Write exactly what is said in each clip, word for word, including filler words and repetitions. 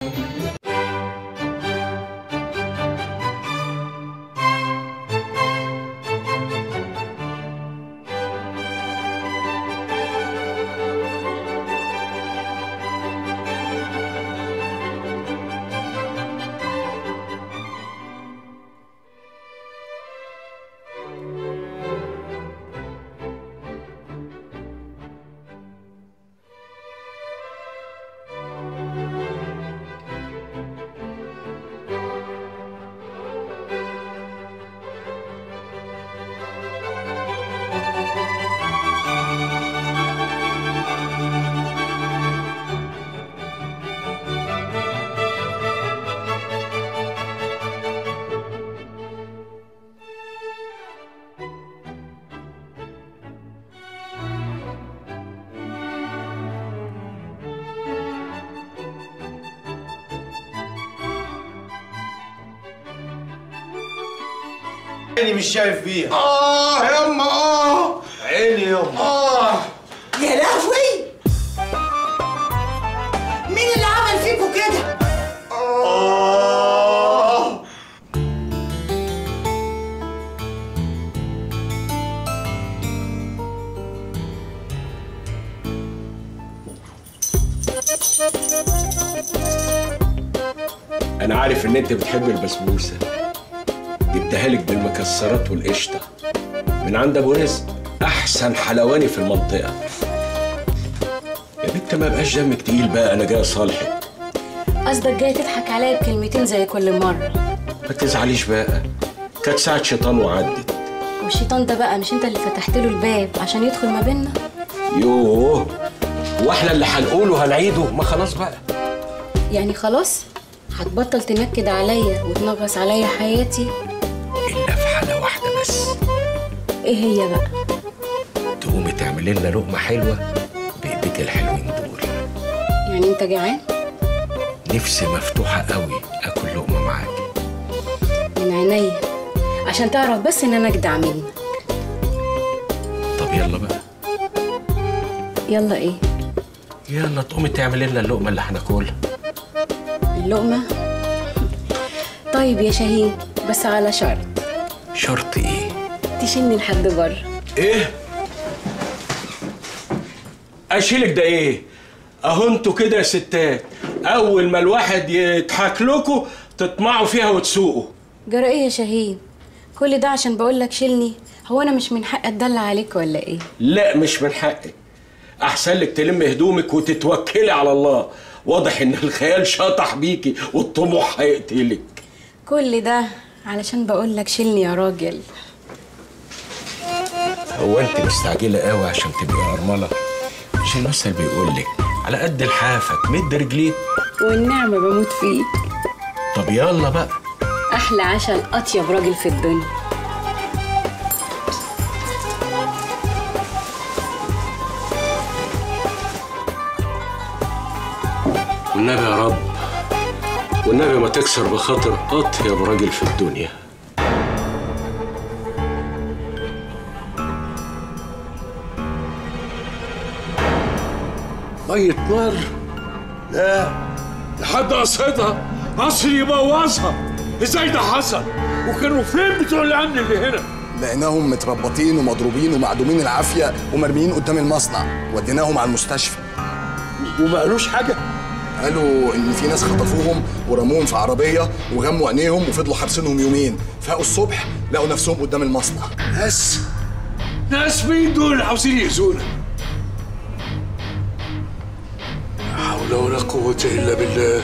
عيني مش شايف بيها. اه يما اه عيني يما. اه يا لهوي، مين اللي عمل فيكوا كده؟ اه انا عارف ان انت بتحب البسبوسه، جبتها لك بالمكسرات والقشطه من عند ابو رزق، احسن حلواني في المنطقه. يا بنت ما بقاش دمك تقيل بقى، انا جاي اصالحك. قصدك جاي تضحك عليا بكلمتين زي كل مره؟ ما تزعليش بقى، كانت ساعه شيطان وعدت. والشيطان ده بقى مش انت اللي فتحت له الباب عشان يدخل ما بيننا؟ يوه، واحنا اللي هنقوله هنعيده؟ ما خلاص بقى. يعني خلاص هتبطل تنكد عليا وتنغص عليا حياتي؟ الا في حاله واحده بس. ايه هي بقى؟ تقومي تعملي لنا لقمه حلوه بايديك الحلوين دول. يعني انت جعان؟ نفسي مفتوحه قوي اكل لقمه معاكي. من عينيا، عشان تعرف بس ان انا اجدع منك. طب يلا بقى. يلا ايه؟ يلا تقومي تعملي لنا اللقمه اللي هناكلها. اللقمه؟ طيب يا شاهين، بس على شرط. شرط ايه؟ تشيلني لحد بره. ايه؟ اشيلك ده ايه؟ اهو انتوا كده يا ستات، اول ما الواحد يضحك لكم تطمعوا فيها وتسوقوا. جرى ايه يا شاهين؟ كل ده عشان بقول لك شيلني؟ هو انا مش من حق اتدلع عليك ولا ايه؟ لا مش من حقك. احسن لك تلم هدومك وتتوكلي على الله. واضح ان الخيال شطح بيكي والطموح هيقتلك. كل ده علشان بقول لك شيلني يا راجل. هو انت مستعجله قوي عشان تبقي ارمله؟ مش المثل بيقول لك على قد لحافك مد رجليك؟ والنعمه بموت فيك. طب يلا بقى. احلى عشان اطيب راجل في الدنيا. والنبي يا رب، والنبي ما تكسر بخاطر اطيب راجل في الدنيا. مية نار؟ لا، لحد قصدها قصر يبوظها. ازاي ده حصل؟ وكانوا فين بتوع الامن اللي هنا؟ لقيناهم متربطين ومضروبين ومعدومين العافيه ومرميين قدام المصنع، وديناهم على المستشفى. وما قالوش حاجه؟ قالوا ان في ناس خطفوهم ورموهم في عربيه وغموا عينيهم وفضلوا حابسينهم يومين، فاقوا الصبح لقوا نفسهم قدام المصنع. ناس؟ ناس مين دول اللي عاوزين يأذونا؟ لا حول ولا قوة إلا بالله.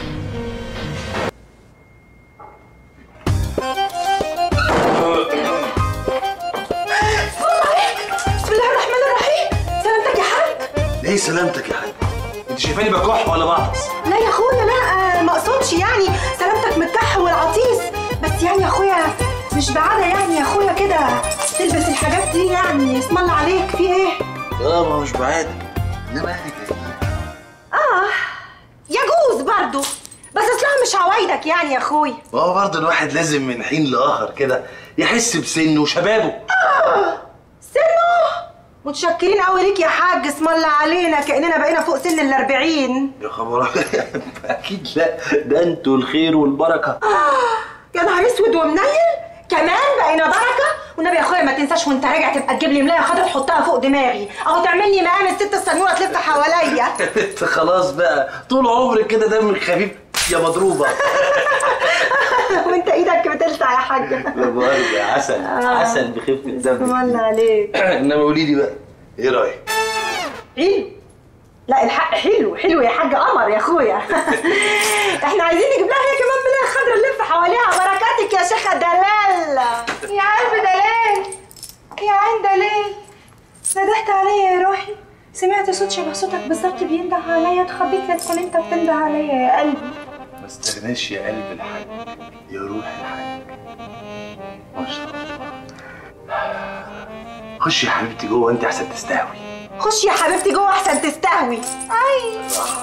بسم الله الرحمن الرحيم. سلامتك يا حاج؟ ليه سلامتك يا حاج؟ انت شايفاني بكح ولا بعطس؟ لا يا اخويا، لا ما اقصدش يعني سلامتك من الكح والعطيس، بس يعني يا اخويا مش بعادة يعني يا اخويا كده تلبس الحاجات دي، يعني اسم الله عليك في ايه؟ اه ما مش بعادة، انما يعني اه يجوز برضه، بس اصلها مش عوايدك يعني يا اخويا. ما هو برضه الواحد لازم من حين لاخر كده يحس بسنه وشبابه. اه سنه؟ متشكرين قوي ليك يا حاج، اسم الله علينا كاننا بقينا فوق سن الأربعين. يا خبر اكيد لا، ده انتوا الخير والبركه. آه يا نهار اسود ومنيل، كمان بقينا بركه. والنبي يا اخويا ما تنساش وانت راجع تبقى تجيب لي ملايه خضرا تحطها فوق دماغي، اهو تعمل لي مقام الست السنوره تلف حواليا. انت خلاص بقى طول عمرك كده دمك خفيف يا مضروبه. وانت ايدك بتلسع يا حاجه. لا مؤاخذة يا عسل. آه. عسل بخفه الدم. اسم الله عليك. انما قولي لي بقى ايه رايك؟ حلو. لا الحق حلو حلو يا حاج قمر يا اخويا. احنا عايزين نجيب لها هي كمان ملايه خضرا نلف حواليها. بركاتك يا شيخه دلال. يا قلب دلال، يا عين دلال، ندهت عليا يا روحي، سمعت صوت شبه صوتك بالظبط بينده عليا، اتخبيت لا تكون انت بتنده عليا يا قلبي. ما استغناش يا قلب الحاج، يا روح الحاج، ما شاء الله. خشي يا حبيبتي جوه انت احسن تستهوي. خشي يا حبيبتي جوه احسن تستهوي. اي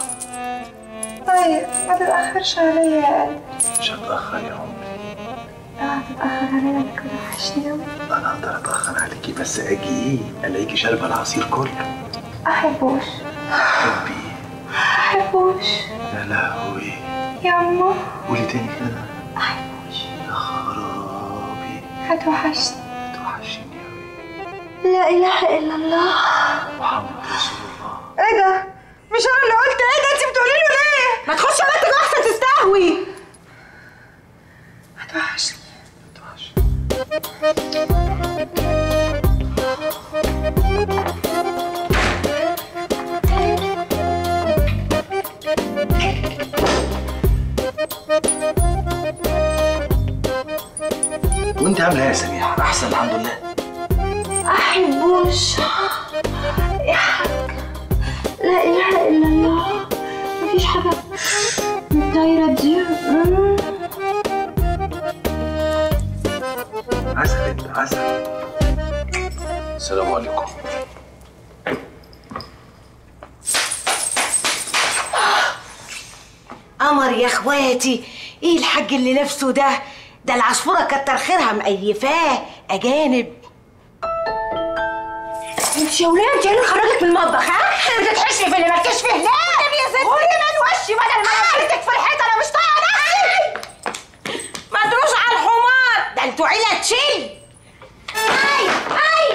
طيب ما تتاخرش عليا يا قلبي. مش هتاخر يا عمري. اه هتتاخر عليا، انا كده وحشني قوي. انا اقدر اتاخر عليكي بس اجي ايه الاقيكي شاربه العصير كله. احبوش. حبي. احبوش. يا لهوي. يا اما قولي تاني كده. احبوش. يا خرابي. هتوحشني. هتوحشيني اوي. لا اله الا الله محمد رسول الله. ايه ده؟ مش انا اللي قلت؟ ايه ده انت بتقولي له ليه؟ ما تخشي يا بنت جوه احسن تستهوي. هتوحشني. وانت عامله ايه يا سميحه؟ احسن الحمد لله. احبوش يا حاج، لا اله الا الله، مفيش حاجه من الدايره دي. عسل انت عسل. السلام عليكم. قمر يا اخواتي، ايه الحاج اللي لابسه ده؟ ده العصفوره كتر خيرها مقيفاه اجانب. انت يا ولاد انت اللي خرجت من المطبخ، ها؟ بتتحشي في اللي مالكيش فيه. لا يا ستي قولي من وشي بدل ما نفسك في الحيطه، انا مش طايقه نفسي. مدروس على الحمار، ده انتوا عيله تشيل. اي اي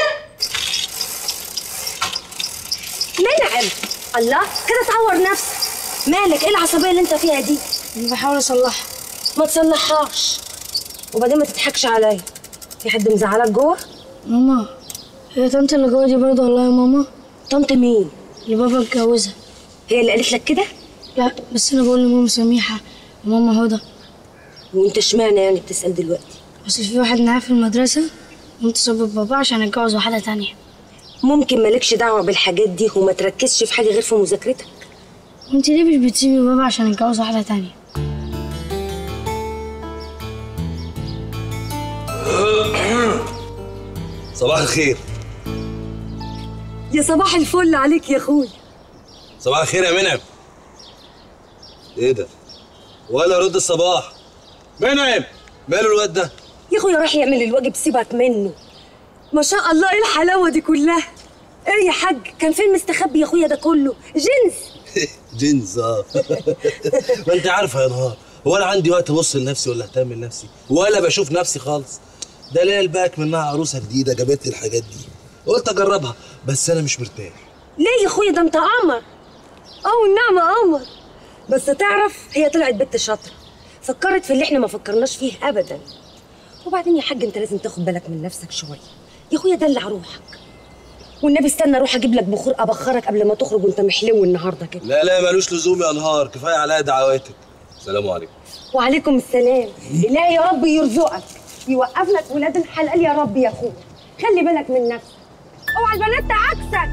منعم الله كده تعور نفسك. مالك؟ ايه العصبيه اللي انت فيها دي؟ انا بحاول اصلحها. ما تصلحهاش، وبعدين ما تضحكش عليا. في حد مزعلك جوه؟ ماما هي طنط اللي جوه دي برضه والله يا ماما. طنط مين؟ اللي بابا اتجوزها. هي اللي قالت لك كده؟ لا بس انا بقول لماما سميحه وماما هدى. وانت اشمعنى يعني بتسال دلوقتي؟ اصل في واحد معايا في المدرسه قمت سبب بابا عشان اتجوز واحده تانية. ممكن مالكش دعوه بالحاجات دي وما تركزش في حاجه غير في مذاكرتك. وانت ليه مش بتسيبي بابا عشان اتجوز واحده تانية؟ صباح الخير. يا صباح الفل عليك يا اخويا. صباح الخير يا منعم. ايه ده؟ ولا رد الصباح. منعم ماله الواد ده؟ يا اخويا راح يعمل الواجب سيبك منه. ما شاء الله ايه الحلاوه دي كلها. ايه يا حاج كان فين مستخبي يا اخويا ده كله؟ جنس. جنس اه. ما انت عارفه يا نهار، هو انا عندي وقت ابص لنفسي ولا اهتم لنفسي ولا بشوف نفسي خالص. ده ليل باك منها عروسه جديده جابت لي الحاجات دي، قلت اجربها بس انا مش مرتاح. ليه يا اخويا؟ ده انت قمر. او النعمه قمر. بس تعرف هي طلعت بنت شاطره، فكرت في اللي احنا ما فكرناش فيه ابدا. وبعدين يا حاج انت لازم تاخد بالك من نفسك شويه يا اخويا، دلع روحك. والنبي استنى اروح اجيب لك بخور ابخرك قبل ما تخرج وانت محلو النهارده كده. لا لا ملوش لزوم يا نهار، كفايه عليا دعواتك. السلام عليكم. وعليكم السلام. الله يا رب يرزقك يوقف لك ولاد الحلال يا رب يا اخويا. خلي بالك من نفسك، اوعى البنات تعكسك.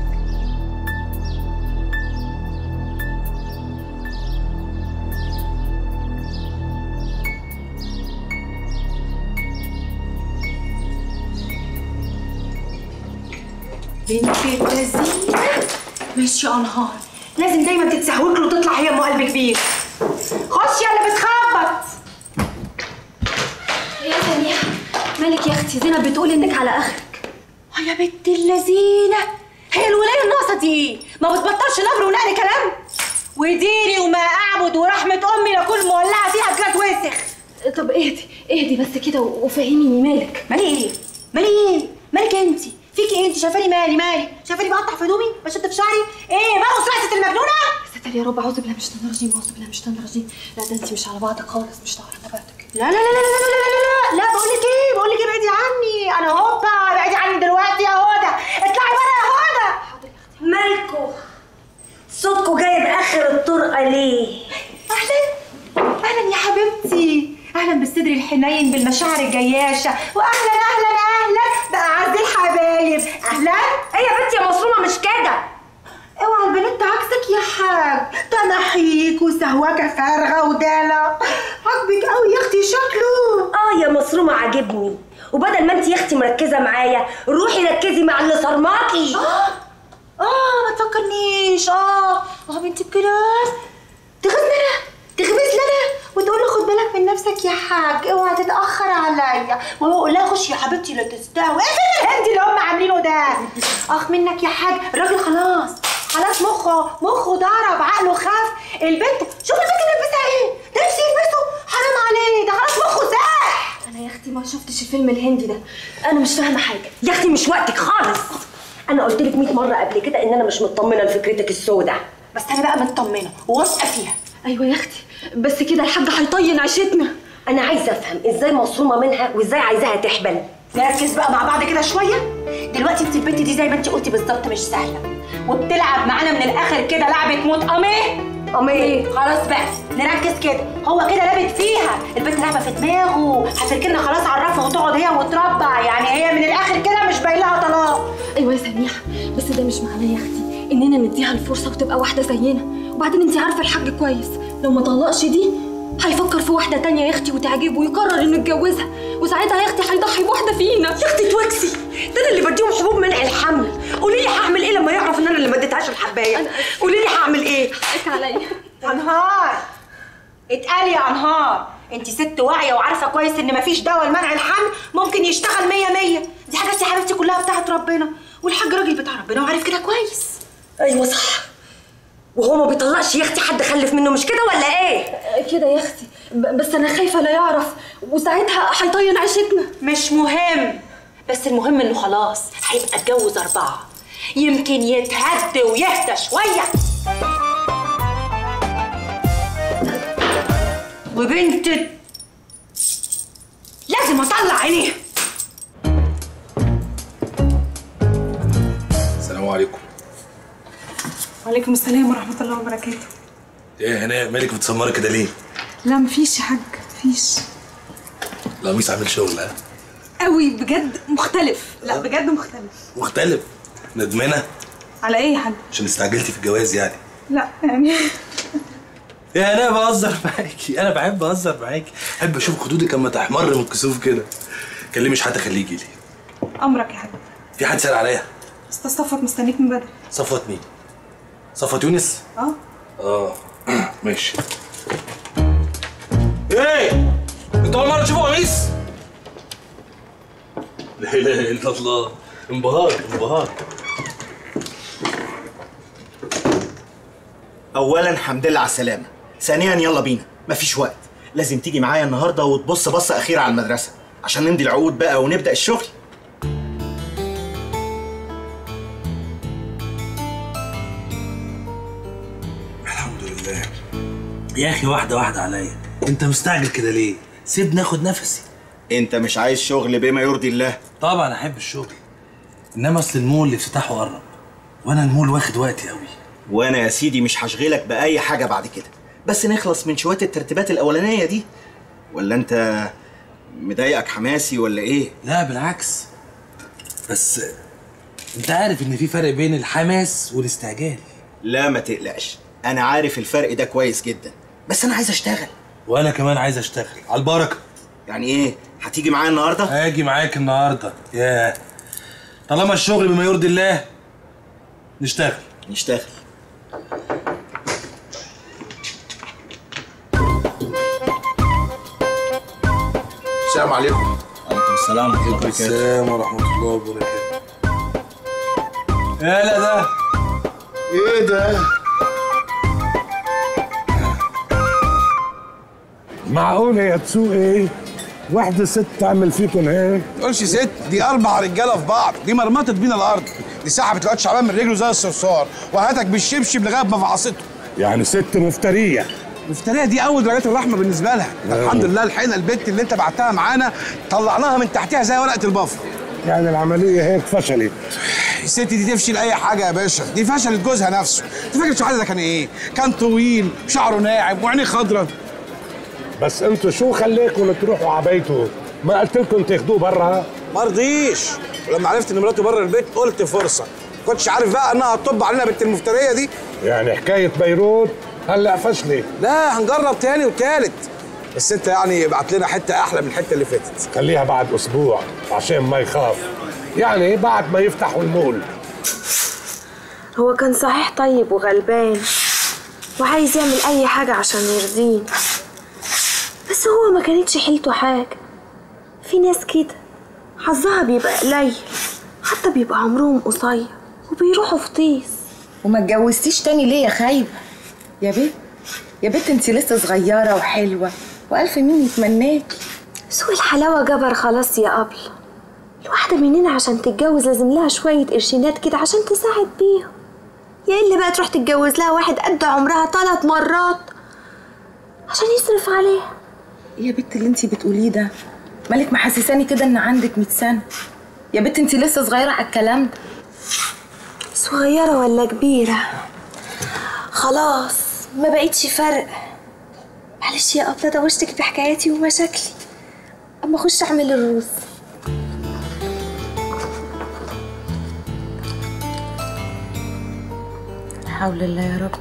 بنت اللذينه ماشي يا انهار، لازم دايما تتسهوك له وتطلع هي ام قلب كبير. خش يا اللي بتخبط. يا سميحه مالك يا اختي؟ زينب بتقول انك على اخرك. يا بنت اللذينه، هي الولايه الناقصه دي ما بتبطلش نبر ونقل كلام؟ وديني وما اعبد ورحمه امي لاكون مولعه فيها جاز وسخ. طب اهدي اهدي بس كده وفهميني مالك. مالي ايه؟ مالي ايه؟ مالك انت؟ فيكي ايه انت؟ شايفاني مالي مالي؟ شايفاني بقطع في هدومي؟ بشد في شعري؟ ايه بقى وسرعه المجنونه؟ ستر يا رب، اعوذ بالله من الشيطان الرجيم، اعوذ بالله من الشيطان الرجيم. لا ده انت مش على بعضك خالص، مش على نباتك. لا لا لا لا لا لا لا لا لا بقول لك ايه؟ بقول لك ايه، ابعدي عني. انا هوبا، ابعدي عني دلوقتي يا هدى، اطلعي بره يا هدى. مالكوا صوتكوا جاي باخر الطرقه ليه؟ اهلا اهلا يا حبيبتي، اهلا بالصدر الحنين بالمشاعر الجياشه، واهلا اهلا اهلا باعز الحبايب. اهلا. ايه يا بنتي يا مصرومه مش كده؟ اوعى البنات عكسك يا حاج، ده نحيك وسهوكه فارغه ودالة. عاجبك قوي يا اختي شكله. اه يا مصرومه عاجبني، وبدل ما انت يا اختي مركزه معايا روحي ركزي مع اللي صرماكي. اه اه ما تفكرنيش. اه اه بنتي بكلام تغيظني انا، تغمز لنا وتقول له خد بالك من نفسك يا حاج، اوعى تتاخر عليا، وهو يقول لها خش يا حبيبتي لا تستهوي. ايه فين الهندي اللي هم عاملينه ده؟ اخ منك يا حاج، الراجل خلاص خلاص مخه مخه ضرب، عقله خاف. البنت شوف البنت لبسها ايه؟ ده نفسي يلبسه، حرام عليه، ده خلاص مخه ساح. انا يا اختي ما شفتش الفيلم الهندي ده، انا مش فاهمه حاجه. يا اختي مش وقتك خالص، انا قلت لك مية مره قبل كده ان انا مش مطمنه لفكرتك السوداء، بس انا بقى مطمنه وواثقه فيها. ايوه يا اختي، بس كده الحاج هيطين عيشتنا. انا عايزه افهم ازاي مصرومه منها وازاي عايزاها تحبل. نركز بقى مع بعض كده شويه. دلوقتي انت البنت دي زي ما انت قلتي بالظبط مش سهله، وبتلعب معانا من الاخر كده لعبه موت. اميه اميه خلاص بقى نركز كده، هو كده لابت فيها، البنت لعبه في دماغه، هتركننا خلاص عرفها وتقعد هي وتربع، يعني هي من الاخر كده مش باين لها طلاق. ايوه يا سميحه، بس ده مش معناه يا اختي اننا نديها الفرصه وتبقى واحده زينا. وبعدين انت عارفه الحاج كويس، لو ما طلقش دي هيفكر في واحده تانية يا اختي وتعجبه ويقرر انه يتجوزها، وساعتها يا اختي هيضحي بواحده فينا. يا اختي توكسي، ده انا اللي بديهم حبوب منع الحمل. قولي لي هعمل ايه لما يعرف ان انا اللي ما اديتهاش الحبايه؟ قولي لي هعمل ايه؟ حقك عليا. انهار اتقال يا انهار، انت ست واعيه وعارفه كويس ان مفيش دواء لمنع الحمل ممكن يشتغل مية مية، دي حاجات يا حبيبتي كلها بتاعت ربنا، والحاج راجل بتاع ربنا وعارف كده كويس. ايوه صح، وهو ما بيطلقش يا اختي حد خلف منه، مش كده ولا ايه؟ كده يا اختي، بس انا خايفه لا يعرف وساعتها هيطين عيشتنا. مش مهم، بس المهم انه خلاص هيبقى اتجوز اربعه، يمكن يتهد ويهدى شويه. وبنت لازم اطلع عينيها. السلام عليكم. وعليكم السلام ورحمة الله وبركاته. ايه هنا مالك بتسمري كده ليه؟ لا مفيش يا حاج، مفيش. القميص عامل شغل ها؟ قوي بجد مختلف، لا بجد مختلف. مختلف؟ ندمانة؟ على ايه يا حاج؟ عشان استعجلتي في الجواز يعني. لا يعني يا انا بهزر معاكي، انا بحب اهزر معاكي، بحب اشوف خدودك اما تحمر من الكسوف كده. كلمي شحاته خليه يجي لي. امرك يا حاج. في حد سأل عليا؟ استاذ صفوت مستنيك من بدري. صفوت مين؟ صفوت يونس؟ اه اه ماشي. ايه؟ انتوا اول مره تشوفوا قميص؟ لا اله الا الله، انبهار انبهار. اولا الحمد لله على السلامه، ثانيا يلا بينا، مفيش وقت، لازم تيجي معايا النهارده وتبص بصه اخيره على المدرسه عشان نمضي العقود بقى ونبدا الشغل. الحمد لله يا اخي، واحده واحده عليا، انت مستعجل كده ليه؟ سيبني اخد نفسي. انت مش عايز شغل بما يرضي الله؟ طبعا احب الشغل، انما اصل المول اللي افتتاحه قرب، وانا المول واخد وقتي قوي. وانا يا سيدي مش هشغلك باي حاجه بعد كده، بس نخلص من شويه الترتيبات الاولانيه دي. ولا انت مضايقك حماسي ولا ايه؟ لا بالعكس، بس انت عارف ان في فرق بين الحماس والاستعجال. لا ما تقلقش، انا عارف الفرق ده كويس جدا، بس انا عايز اشتغل. وانا كمان عايز اشتغل على البركه. يعني ايه؟ هتيجي معايا النهارده؟ هاجي معاك النهارده. ياه، طالما الشغل بما يرضي الله نشتغل. نشتغل. السلام عليكم. وعليكم السلام ورحمه الله وبركاته. السلام ورحمه الله وبركاته. يالا ده ايه ده؟ معقول يا تسوقي واحدة ست تعمل فيكم هيك؟ ما تقولش ست، دي أربع رجالة في بعض، دي مرمطت بينا الأرض، دي سحبت الواد شعبان من رجله زي الصرصار، وهاتك بالشبشب لغاية ما فعصته. يعني ست مفترية. مفترية دي أول درجات الرحمة بالنسبة لها، الحمد لله لحقنا البت اللي أنت بعتها معانا طلعناها من تحتها زي ورقة البفر. يعني العملية هيك فشلت. الست دي تفشل أي حاجة يا باشا، دي فشلت جوزها نفسه، أنت فاكر شحاتة ده كان إيه؟ كان طويل، شعره ناعم، وعينيه خضرا. بس انتوا شو خليكم تروحوا على بيته؟ ما قلت لكم تاخدوه برا؟ ما رضيش، ولما عرفت ان مراته بره البيت قلت فرصه، ما كنتش عارف بقى انها هتطب علينا بنت المفتريه دي. يعني حكايه بيروت هلا فشلت. لا هنجرب تاني وتالت، بس انت يعني ابعت لنا حته احلى من الحته اللي فاتت. خليها بعد اسبوع عشان ما يخاف، يعني بعد ما يفتحوا المول. هو كان صحيح طيب وغلبان وعايز يعمل اي حاجه عشان يرضينا، بس هو ما كانتش حيلته حاجه. في ناس كده حظها بيبقى قليل، حتى بيبقى عمرهم قصير وبيروحوا في طيس. وما اتجوزتيش تاني ليه يا خايبه يا بنت؟ يا بنت انت لسه صغيره وحلوه والف مين يتمناكي. سوق الحلاوه جبر خلاص يا قبل. الواحده مننا عشان تتجوز لازم لها شويه قرشينات كده عشان تساعد بيهم، يا اللي بقى تروح تتجوز لها واحد قد عمرها ثلاث مرات عشان يصرف عليها. يا بنت اللي انت بتقوليه ده مالك محسساني كده ان عندك مية سنه؟ يا بنت انت لسه صغيره على الكلام ده. صغيره ولا كبيره خلاص ما بقيتش فرق. معلش يا قبله دوشتك بحكاياتي ومشاكلي، اما اخش اعمل الرز. حول الله يا رب.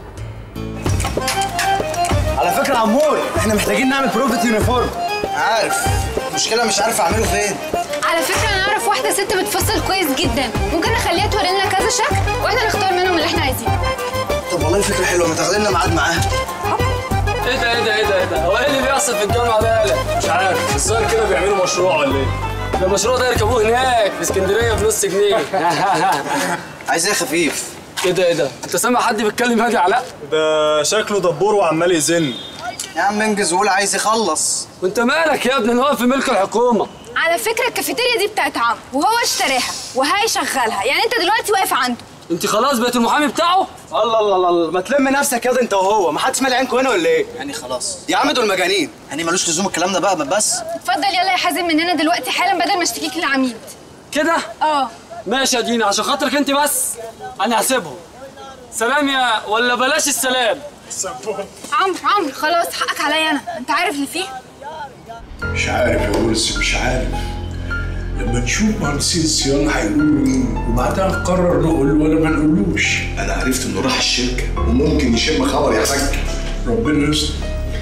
على فكره يا عمور احنا محتاجين نعمل بروفة يونيفورم. عارف المشكله مش عارف اعمله فين. على فكره انا اعرف واحده ست بتفصل كويس جدا، ممكن نخليها توري لنا كذا شكل واحنا نختار منهم اللي احنا عايزينه. طب والله فكره حلوه، ما تاخدي لنا ميعاد معاها. ايه ده ايه ده ايه ده ايه ده؟ هو ايه اللي بيحصل في الجامعه ده يالا؟ مش عارف، الظاهر كده بيعملوا مشروع ولا ايه؟ ده المشروع ده يركبوه هناك في اسكندريه بنص جنيه. عايز ايه خفيف؟ ايه ده ايه ده؟ انت سامع حد بيتكلم هادي علاء؟ ده شكله دبور وعمال يزن. يا عم انجز وقول عايز يخلص. وانت مالك يا ابني؟ انا واقف في ملك الحكومه. على فكره الكافيتيريا دي بتاعت عم وهو اشتراها وهيشغلها، يعني انت دلوقتي واقف عنده. انت خلاص بقيت المحامي بتاعه؟ الله الله الله، ما تلم نفسك ياض انت وهو، ما حدش مالي عينكم هنا ولا ايه؟ يعني خلاص يا عم دول مجانين، يعني ملوش لزوم الكلام ده بقى بس. اتفضل يلا يا حازم من هنا دلوقتي حالا بدل ما اشتكيك للعميد. كده؟ اه ماشي يا دينا، عشان خاطرك انت بس انا هسيبهم. سلام يا ولا بلاش السلام. عمرو عمرو خلاص حقك عليا انا، انت عارف اللي فيه؟ مش عارف يا ورث، مش عارف. لما نشوف مهندسين الصيانه هيقولوا ايه وبعدها نقرر نقول ولا ما نقولوش. انا عرفت انه راح الشركه وممكن يشم خبر يا حاج. ربنا يستر.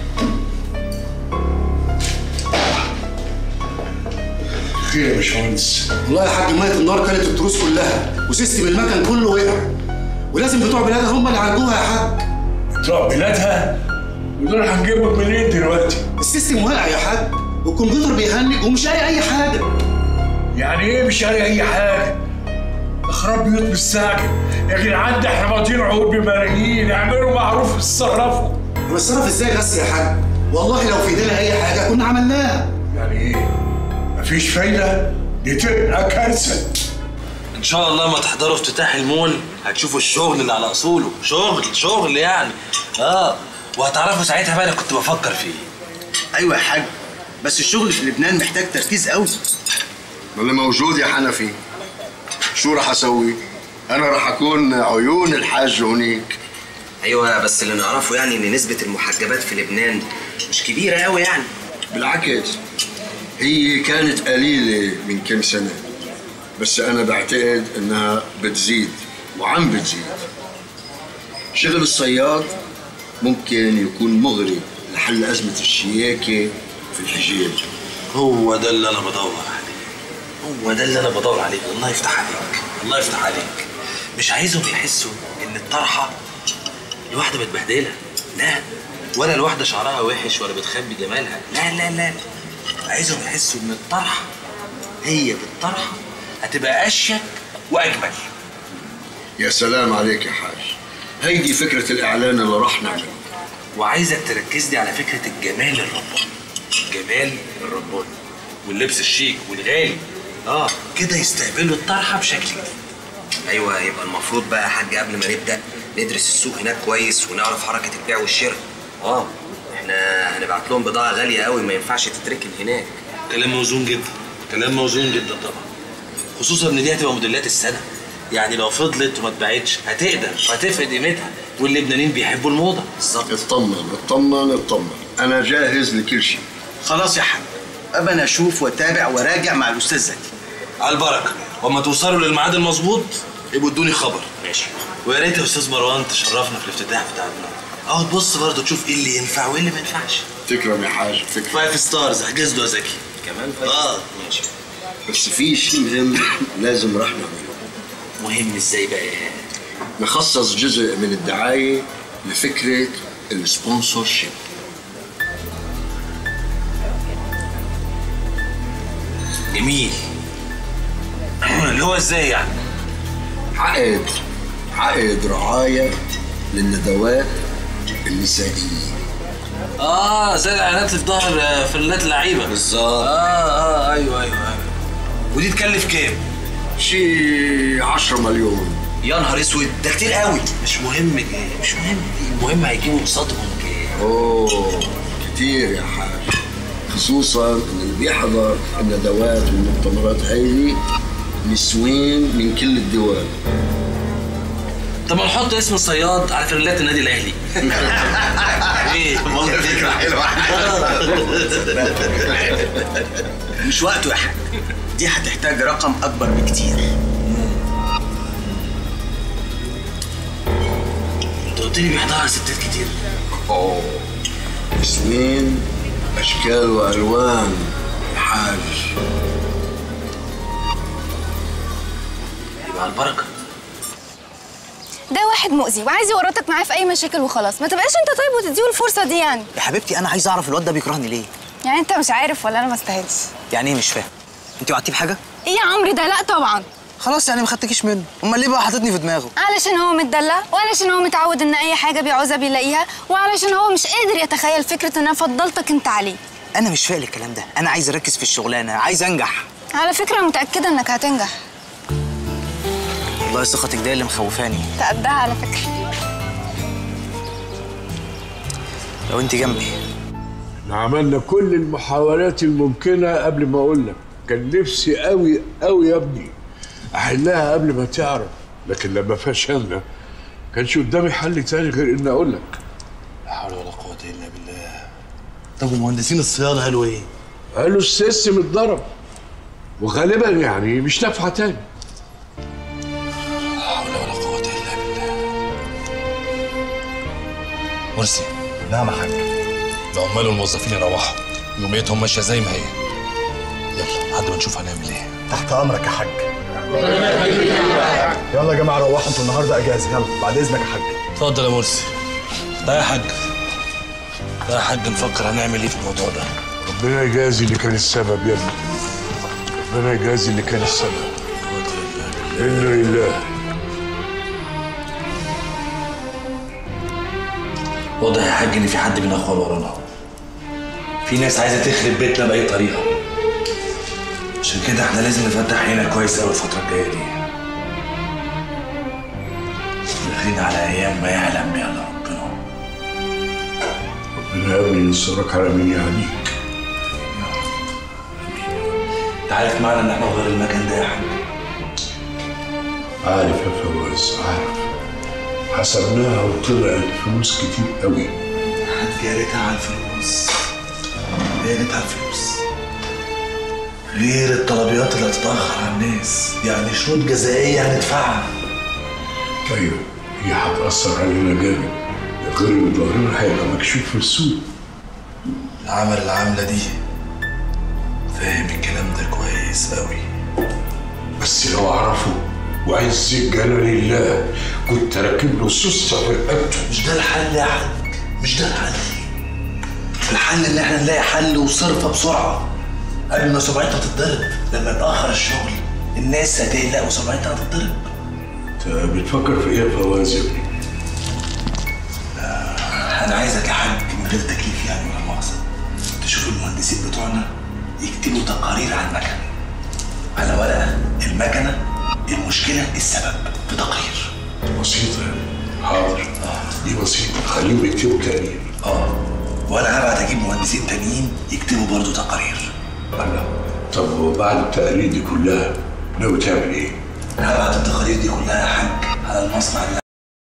خير يا باشمهندس؟ والله يا حاج ميه النار كانت التروس كلها وسيستم المكن كله وقع، ولازم بتوع بلادها هم اللي عالجوها يا حاج. بتوع بلادها؟ ودول هنجيبهم منين دلوقتي؟ السيستم واقع يا حاج والكمبيوتر بيهنج ومش قاري اي حاجه. يعني ايه مش قاري اي حاجه؟ اخراب بيوت بالساعه يا جدعان، ده احنا ماضيين عقود بملايين، اعملوا معروف اتصرفوا. هنتصرف ازاي بس يا حاج؟ والله لو في ايدينا اي حاجه كنا عملناها. يعني ايه؟ مفيش فايده؟ دي تبقى كارثه. ان شاء الله ما تحضروا افتتاح المول هتشوفوا الشغل اللي على اصوله، شغل شغل يعني. اه وهتعرفوا ساعتها بقى انا كنت بفكر فيه. ايوه يا حاج، بس الشغل في لبنان محتاج تركيز قوي. ما اللي موجود يا حنفي. شو راح اسوي؟ انا راح اكون عيون الحاج هونيك. ايوه بس اللي نعرفه يعني ان نسبه المحجبات في لبنان مش كبيره قوي يعني. بالعكس هي كانت قليله من كم سنه، بس انا بعتقد انها بتزيد وعم بتزيد. شغل الصياد ممكن يكون مغري لحل ازمه الشياكه في الحجاب. هو ده اللي انا بدور عليه، هو ده اللي انا بدور عليه. الله يفتح عليك، الله يفتح عليك. مش عايزهم يحسوا ان الطرحه الواحده متبهدله، لا، ولا الواحده شعرها وحش ولا بتخبي جمالها، لا لا لا، عايزهم يحسوا ان الطرحه هي بالطرحه هتبقى اشيك واجمل. يا سلام عليك يا حاج، هيدي فكرة الإعلان اللي راح نعمله. وعايزك تركز لي على فكرة الجمال الرباني. الجمال الرباني واللبس الشيك والغالي. اه كده يستقبلوا الطرحة بشكل جديد. ايوه، يبقى المفروض بقى يا حاج قبل ما نبدا ندرس السوق هناك كويس ونعرف حركه البيع والشراء. اه احنا هنبعت لهم بضاعه غاليه قوي ما ينفعش تتركن هناك. كلام موزون جدا، كلام موزون جدا طبعا، خصوصا ان دي هتبقى موديلات السنه. يعني لو فضلت وما اتباعتش هتقدر وهتفقد قيمتها، واللبنانيين بيحبوا الموضه. بالظبط. اطمن اطمن اطمن، انا جاهز لكل شيء. خلاص يا حاج، ابى انا اشوف واتابع وراجع مع الاستاذ زكي. على البركه، واما توصلوا للميعاد المظبوط يبقوا ادوني خبر. ماشي. ويا ريت يا استاذ مروان تشرفنا في الافتتاح بتاع البلد. اهو تبص برضه تشوف ايه اللي ينفع وايه اللي ما ينفعش. تكرم يا حاج، تكرم. فايف ستارز احجز له يا زكي. كمان فايف اه ماشي. بس في شيء مهم لازم راح نعمله. مهم ازاي بقى؟ نخصص جزء من الدعايه لفكره السبونسور شيب. جميل. اللي هو ازاي يعني؟ عقد عقد رعايه للندوات النسائيه. اه زي الاعلانات اللي في ظهر فلات اللعيبه. بالظبط. اه اه ايوه ايوه ايوه. ودي تكلف كام؟ شي عشرة مليون. يا نهار اسود، ده كتير قوي. مش مهم كام، مش مهم، المهم هيجيبوا قصادهم كام. اوه كتير يا حاج، خصوصا ان اللي بيحضر الندوات والمؤتمرات هيدي نسوين من كل الدول. طب ما نحط اسم الصياد على فانيلات النادي الاهلي. ايه والله فكره حلوه. مش وقته يا حاج، دي هتحتاج رقم اكبر بكتير. انت قلت لي بيحضرها ستات كتير. اوه نسوين اشكال والوان يا حاج. يبقى على البركه. ده واحد مؤذي وعايز يورطك معاه في اي مشاكل وخلاص، ما تبقاش انت طيب وتديله الفرصه دي يعني. يا حبيبتي انا عايز اعرف الواد ده بيكرهني ليه؟ يعني انت مش عارف ولا انا ما استاهلش؟ يعني ايه مش فاهم؟ انت وعدتيه بحاجه؟ ايه يا عمرو ده؟ لا طبعا. خلاص يعني ما خدتكيش منه، امال ليه بقى حاططني في دماغه؟ علشان هو متدلع، وعلشان هو متعود ان اي حاجه بيعوزها بيلاقيها، وعلشان هو مش قادر يتخيل فكره ان انا فضلتك انت عليه. انا مش فايق الكلام ده، انا عايز اركز في الشغلانه، عايز انجح. على فكره متاكده انك هتنجح. والله ثقتك دي اللي مخوفاني. تقدها على فكره. لو انت جنبي. احنا عملنا كل المحاولات الممكنه قبل ما اقول لك، كان نفسي قوي قوي يا ابني احلها قبل ما تعرف، لكن لما فشلنا كانش قدامي حل تاني غير اني اقول لك. لا حول ولا قوه الا بالله. طب ومهندسين الصيانه قالوا ايه؟ قالوا السيستم اتضرب وغالبا يعني مش نافعه تاني. لا حول ولا قوه الا بالله. مرسي. نعم يا حاج. العمال والموظفين يروحوا، يوميتهم ماشيه زي ما هي. يلا لحد ما نشوف هنعمل ايه. تحت امرك يا حاج. يلا يا جماعه روحوا، انتوا النهارده اجازه. يلا بعد اذنك يا حاج. اتفضل يا مرسي. ده يا حاج، ده يا حاج نفكر هنعمل ايه في الموضوع ده. ربنا يجازي اللي كان السبب يا ابني، ربنا يجازي اللي كان السبب. إنا لله. واضح يا حاج ان في حد بينخور ورانا، في ناس عايزه تخرب بيتنا باي طريقه. عشان كده احنا لازم نفتح عيننا كويس قوي الفتره الجايه دي. داخلين على ايام ما يعلم بها الا ربنا. ربنا يا ابني ينصرك على مين يهديك. انت عارف معنى ان احنا نغير المكان ده يا حاج؟ عارف يا فواز، عارف. حسبناها وطلعت فلوس كتير قوي. حاج يا ريتها على الفلوس، يا ريتها على الفلوس. غير الطلبيات اللي هتتأخر على الناس، يعني شروط جزائية هندفعها. ايوه هي هتأثر علينا جامد، غير ان ظهرنا هيبقى مكشوف في السوق. العمل العاملة دي فاهم الكلام ده كويس قوي. بس لو اعرفه وعز الجلال لله كنت راكب له سوسته في رقبته. مش ده الحل يا حاج، مش ده الحل. الحل ان احنا نلاقي حل وصرفه بسرعه قبل ما سمعتها تتضرب. لما يتاخر الشغل الناس هتقلق وسمعتها هتتضرب. انت بتفكر في ايه يا فواز يا ابني؟ انا عايزك يا حاج من غير تكليف يعني ولا مؤاخذه تشوف المهندسين بتوعنا يكتبوا تقارير عن المكنه على ورقه المكنه المشكله السبب في تقرير. بسيطه يعني. حاضر. اه دي بسيطه، خليهم يكتبوا تقرير. اه وانا هبعت اجيب مهندسين تانيين يكتبوا برضه تقارير. الله. طب وبعد التقارير دي كلها ناوي تعمل ايه؟ هبعت التقارير دي كلها يا حاج على المصنع اللي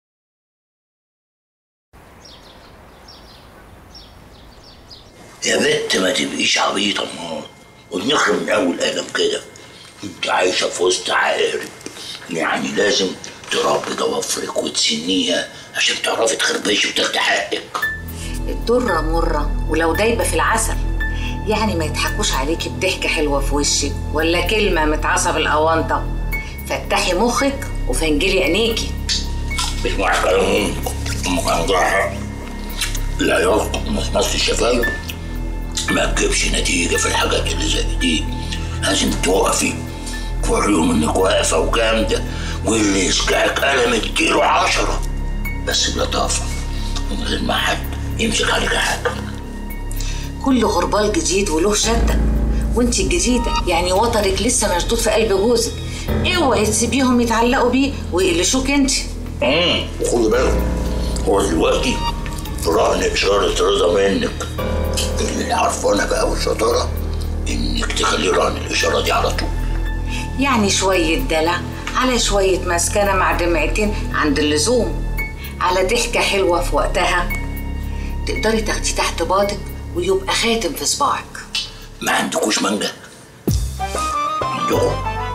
يا بنت ما تبقيش عبيطه امال، ونخرب من اول قلم كده. انت عايشه في وسط عقارب، يعني لازم تربي ضوافرك وتسنيها عشان تعرفي تخربشي وتاخدي حقك. الدره مره ولو دايبه في العسل، يعني ما يضحكوش عليكي بضحكه حلوه في وشك ولا كلمه متعصه بالاونطه. فتحي مخك وفنجلي عينيكي. مش مع كلام امك عندها حق. العياط مصمص الشفايف ما تجيبش نتيجة في الحاجات اللي زي دي. لازم توقفي توريهم انك واقفة وجامدة، واللي يسكعك قلم اديله عشرة بس بلطافة من غير ما حد يمسك عليك حاجة. كل غربال جديد وله شدة، وانتي الجديدة يعني وترك لسه مشدود في قلب جوزك. اوعي تسيبيهم يتعلقوا بيه ويقلشوك انتي. امم وخدي بالك هو دلوقتي رهن إشارة رضا منك. اللي عارفانا بقى والشطارة إنك تخلي رهن الإشارة دي على طول. يعني شوية دلع على شوية مسكنة مع دمعتين عند اللزوم، على ضحكة حلوة في وقتها تقدري تاخدي تحت باطك ويبقى خاتم في صباعك. ما عندكوش مانجا؟ عندكم؟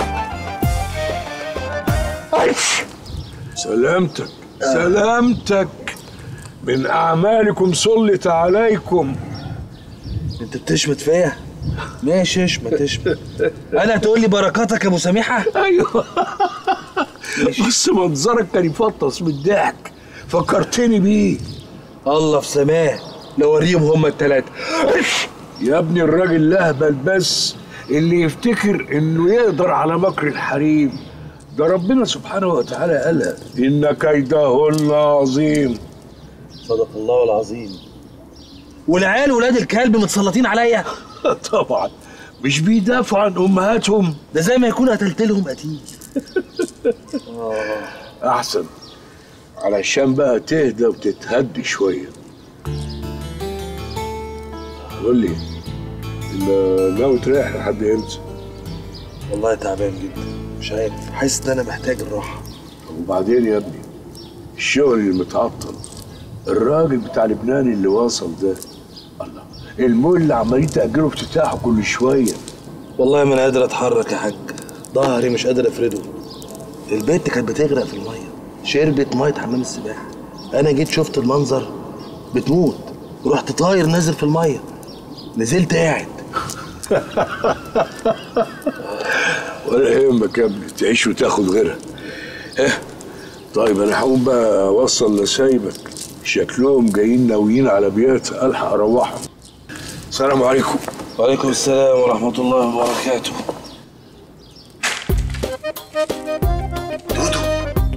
سلامتك سلامتك، من أعمالكم سلط عليكم. انت بتشمت فيا؟ ماشي اشمت اشمت. انا تقول لي بركاتك يا ابو سميحه؟ ايوه. بس منظرك كان يفطس من الضحك، فكرتني بيه. الله في سماه لو اوريهم هما التلاته. يا ابني الراجل لهبل بس اللي يفتكر انه يقدر على مكر الحريم. ده ربنا سبحانه وتعالى قالها ان كيدهن عظيم. صدق الله العظيم. والعيال ولاد الكلب متسلطين عليا. طبعا مش بيدافعوا عن امهاتهم، ده زي ما يكون قتلت لهم قتيل. احسن علشان بقى تهدى وتتهدي شويه. قول لي انت ناوي تريح لحد امتى؟ والله تعبان جدا، مش عارف، حاسس ان انا محتاج الراحه. وبعدين يا ابني الشغل اللي متعطل، الراجل بتاع لبنان اللي وصل ده، الله المول اللي عمالين تاجلوا افتتاحه كل شويه. والله ما انا قادر اتحرك يا حاج، ظهري مش قادر افرده. البنت كانت بتغرق في الميه، شربت ميه حمام السباحه. انا جيت شفت المنظر بتموت، رحت طاير نازل في الميه، نزلت قاعد. ولا يهمك يا ابني، تعيش وتاخد غيرها. اه طيب انا هقوم بقى اوصل نسايبك، شكلهم جايين ناويين على بيات، الحق اروحهم. السلام عليكم. وعليكم السلام ورحمه الله وبركاته. دودو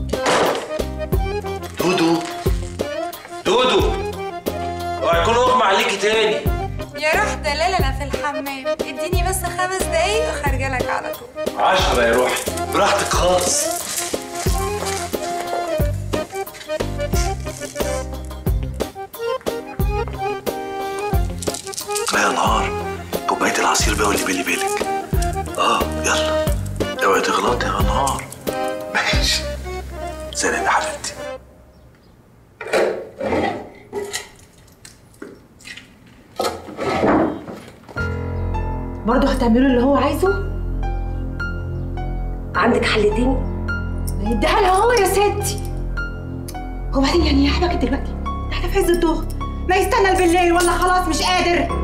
دودو دودو اوعى يكون اغمى عليكي تاني. يا روح دلال انا في الحمام، اديني بس خمس دقايق وخارجه لك على طول. عشرة يا روحي، براحتك خالص. يا نهار، كوباية العصير بقى واللي بالي بالك. اه يلا اوعي تغلطي يا نهار. ماشي سلام يا حبيبتي. برضه هتعملوا اللي هو عايزه؟ عندك حل تاني؟ ما يديها لها هو يا ستي. هو بعدين يعني يحبك دلوقتي؟ ده احنا في عز الظهر، ما يستنى بالليل ولا خلاص مش قادر؟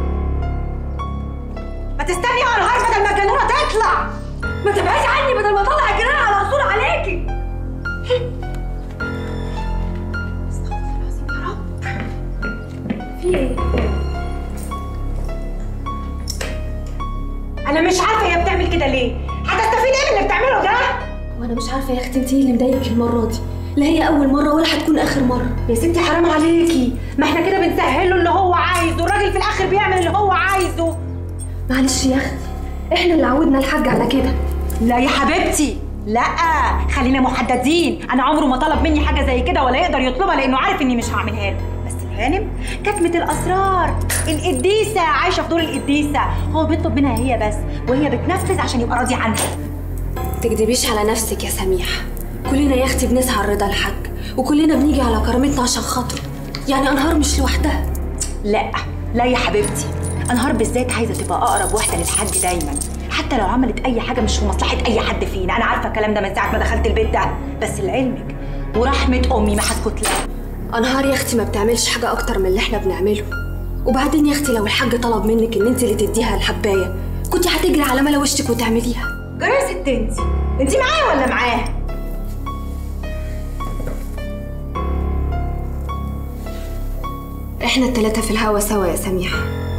ما تستني يا نهار بدل ما الجنونه تطلع. ما تبعدي عني بدل ما اطلع الجنان على اصول عليكي. استغفر الله العظيم يا رب. في ايه؟ انا مش عارفه هي بتعمل كده ليه. هتستفيد ايه من اللي بتعمله ده؟ وانا مش عارفه يا اختي انت ايه اللي مضايقك المره دي؟ لا هي اول مره ولا هتكون اخر مره. يا ستي حرام عليكي، ما احنا كده بنسهله اللي هو عايزه، الراجل في الاخر بيعمل اللي هو عايزه. معلش يا اختي احنا اللي عودنا الحاج على كده. لا يا حبيبتي لا، خلينا محددين. انا عمره ما طلب مني حاجه زي كده ولا يقدر يطلبها لانه عارف اني مش هعملها له. بس الهانم كتمه الاسرار، القديسه عايشه في دور القديسه، هو بيطلب منها هي بس وهي بتنفذ عشان يبقى راضي عنها. تكدبيش على نفسك يا سميحه، كلنا يا اختي بنسعى رضا الحاج وكلنا بنيجي على كرامتنا عشان خاطره. يعني انهار مش لوحدها. لا لا يا حبيبتي، انهار بالذات عايزه تبقى اقرب واحده للحاج دايما، حتى لو عملت اي حاجه مش في مصلحه اي حد فينا. انا عارفه الكلام ده من ساعه ما دخلت البيت ده، بس لعلمك ورحمه امي ما هسكت لها. انهار يا اختي ما بتعملش حاجه اكتر من اللي احنا بنعمله. وبعدين يا اختي لو الحاج طلب منك ان انت اللي تديها الحبايه كنت هتجري على ملا وشك وتعمليها. جرى يا ست انت، انت معايا ولا معاه؟ احنا التلاتة في الهوا سوا يا سميحة.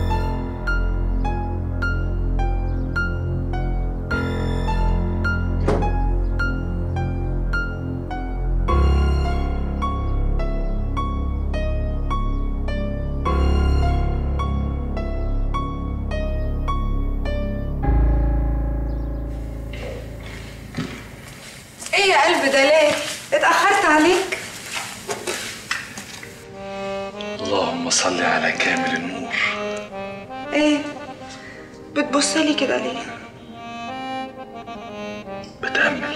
ايه يا قلب ده ليه؟ اتأخرت عليك؟ اللهم صل على كامل النور. ايه؟ بتبصلي كده ليه؟ بتأمل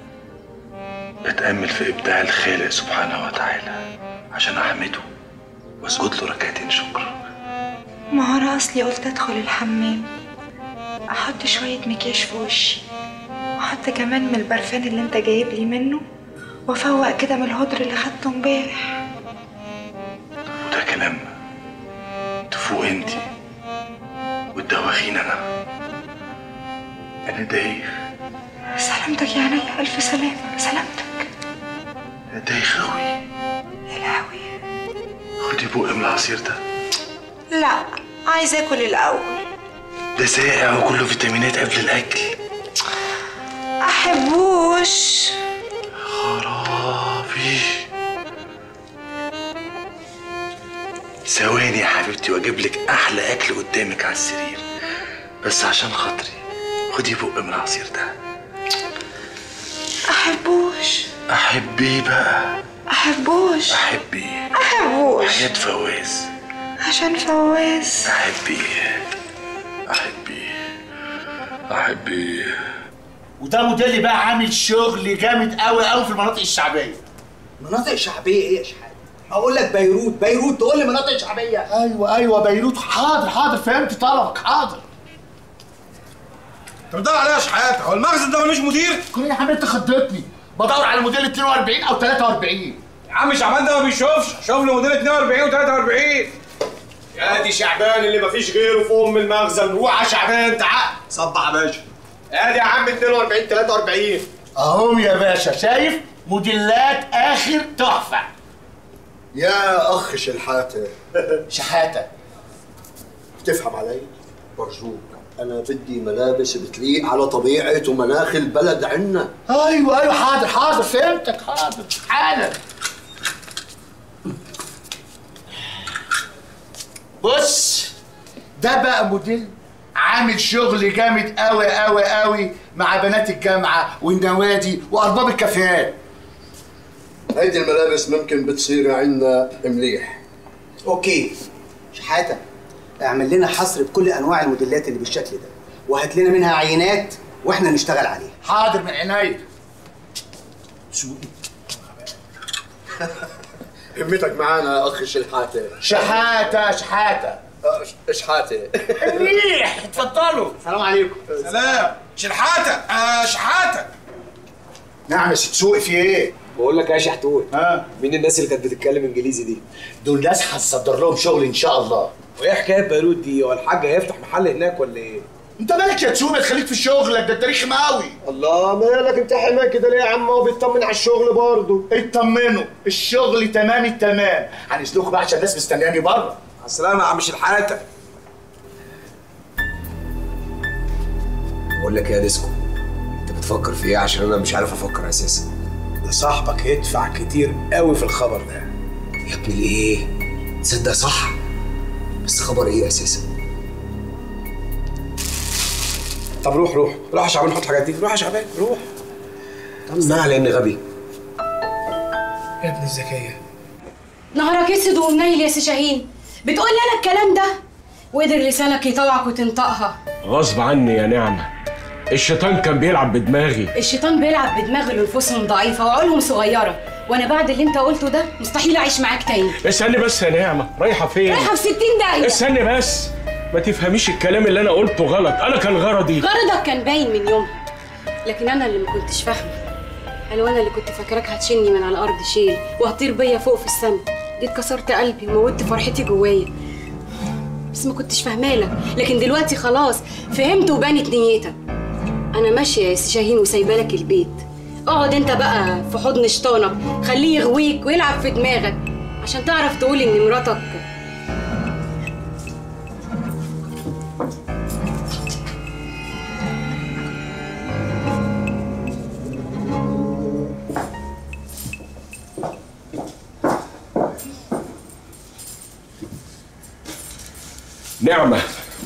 بتأمل في إبداع الخالق سبحانه وتعالى عشان أحمده وأسجد له ركعتين شكر. ما هو أنا أصلي قلت أدخل الحمام أحط شوية مكياج في وشي وأحط كمان من البرفان اللي أنت جايب لي منه وأفوق كده من الهدر اللي خدته امبارح. وده كلام تفوق انتي وتدوخين انا. انا دايخ. سلامتك يا عينيا، الف سلامة. سلامتك. انا دايخ اوي. يا لهوي. خدي بق من العصير ده. لا، عايزة اكل الاول. ده ساقع وكله فيتامينات قبل الاكل. احبوش. خرابي. ثواني يا حبيبتي واجيب لك احلى اكل قدامك على السرير، بس عشان خاطري خدي بق من العصير ده. احبوش. احبيه بقى. احبوش. احبيه. احبوش. حياة فواز. عشان فواز. احبيه. احبيه. احبيه. وده موديلي بقى عامل شغل جامد قوي قوي في المناطق الشعبيه. مناطق شعبيه ايه يا شحاته؟ هقول لك بيروت، بيروت تقول لي مناطق شعبيه. ايوه ايوه بيروت. حاضر حاضر فهمت طلبك. حاضر. انت بتدور عليا يا شحاته؟ هو المخزن ده ملوش مدير؟ كل يا حبيبي انت خضتني، بدور على موديل اتنين واربعين او تلاتة واربعين. يا عم شعبان ده ما بيشوفش، شوف لي موديل اتنين واربعين و تلاتة واربعين. يا دي شعبان اللي مفيش غيره في ام المخزن. روح يا شعبان تعال. صبح يا باشا. ادي يا عم اتنين واربعين تلاتة واربعين اهم يا باشا. شايف موديلات اخر تحفه. يا اخ شحاته. شحاته بتفهم علي؟ برجوك انا بدي ملابس بتليق على طبيعه ومناخ البلد عنا. ايوه ايوه حاضر حاضر فهمتك. حاضر حالا. بص ده بقى موديل عامل شغل جامد قوي قوي قوي مع بنات الجامعه والنوادي وارباب الكافيهات. هيدي الملابس ممكن بتصير عندنا مليح. اوكي شحاته، اعمل لنا حصر بكل انواع الموديلات اللي بالشكل ده وهات لنا منها عينات واحنا نشتغل عليها. حاضر من عينيا. همتك معانا يا اخ شحاته. شحاته شحاته شحاته. منيح. اتفضلوا. السلام عليكم. سلام. شحاته. آه شحاته. نعم يا ست سوقي في ايه؟ بقول لك يا شحتوت، ها مين الناس اللي كانت بتتكلم انجليزي دي؟ دول ناس هتصدر لهم شغل ان شاء الله. وايه حكايه بيروت دي؟ هو الحاج هيفتح محل هناك ولا ايه؟ انت مالك يا تسومي؟ تخليك في شغلك ده، انت رخم قوي. الله مالك انت حماك كده ليه يا عم؟ هو بيطمن على الشغل برضه. اطمنوا الشغل تمام التمام. هنسلكوا بقى عشان الناس مستنياني بره. على السلامه يا عم شحاته. بقول لك يا ديسكو، انت بتفكر في ايه؟ عشان انا مش عارف افكر اساسا. ده صاحبك يدفع كتير قوي في الخبر ده. يا ابني ليه؟ تصدق صح؟ بس خبر ايه اساسا؟ طب روح روح روح يا شعبان، حط الحاجات دي. روح يا شعبان روح. طب ما على اني غبي. يا ابن الذكيه. نهارك اسود ومنيل يا سي شاهين، بتقول لي انا الكلام ده وقدر لسانك يطوعك وتنطقها. غصب عني يا نعمه، الشيطان كان بيلعب بدماغي. الشيطان بيلعب بدماغ اللي نفوسهم ضعيفه وعقولهم صغيره، وانا بعد اللي انت قلته ده مستحيل اعيش معاك تاني. استني بس يا نعمه، رايحه فين؟ رايحه في ستين داهيه. استني بس، ما تفهميش الكلام اللي انا قلته غلط، انا كان غرضي. غرضك كان باين من يومها، لكن انا اللي ما كنتش فاهمه. انا وانا اللي كنت فاكراك هتشيلني من على الارض شيل وهطير بيا فوق في السما، جيت كسرت قلبي وموتت فرحتي جوايا، بس ما كنتش فاهمالك. لكن دلوقتي خلاص فهمت وبانت نيتك. انا ماشيه يا سي شاهين وسايبالك البيت، اقعد انت بقى في حضن شيطانك، خليه يغويك ويلعب في دماغك عشان تعرف تقول ان مراتك. نعمة،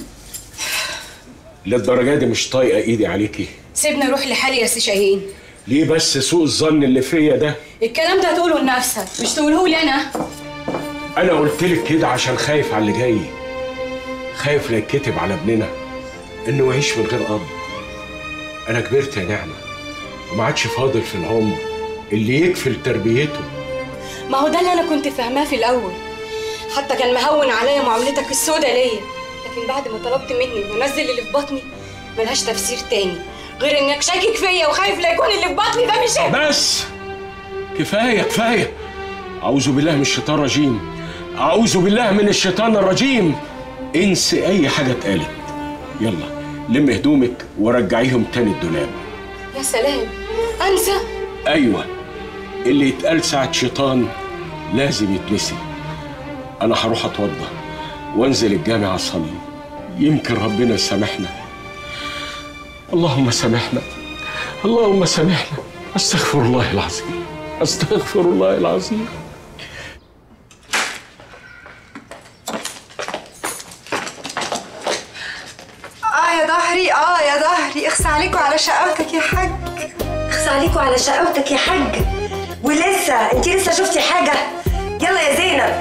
للدرجة دي مش طايقة ايدي عليكي؟ سيبني اروح لحالي يا سي شاهين. ليه بس سوء الظن اللي فيا ده؟ الكلام ده هتقوله لنفسك مش تقوله لي انا. انا قلت لك كده عشان خايف على اللي جاي، خايف لا يتكتب على ابننا انه يعيش من غير اب. انا كبرت يا نعمة وما عادش فاضل في العمر اللي يكفل تربيته. ما هو ده اللي انا كنت فاهماه في الاول، حتى كان مهون عليا معاملتك السودة ليا، لكن بعد ما طلبت مني ونزل اللي في بطني ملهاش تفسير تاني غير انك شاكك فيا وخايف لا يكون اللي في بطني ده مش ابني. بس كفايه كفايه. اعوذ بالله من الشيطان الرجيم، اعوذ بالله من الشيطان الرجيم. انسي اي حاجه اتقالت، يلا لم هدومك ورجعيهم تاني الدولاب. يا سلام، انسى؟ ايوه، اللي يتقال ساعه شيطان لازم يتنسي. انا هروح اتوضى وانزل الجامع اصلي، يمكن ربنا يسامحنا. اللهم سامحنا، اللهم سامحنا. استغفر الله العظيم، استغفر الله العظيم. اه يا ظهري، اه يا ظهري، اخس عليكوا على شقاوتك يا حاج. اخس عليكوا على شقاوتك يا حاج. ولسه انت لسه شفتي حاجه؟ يلا يا زينب.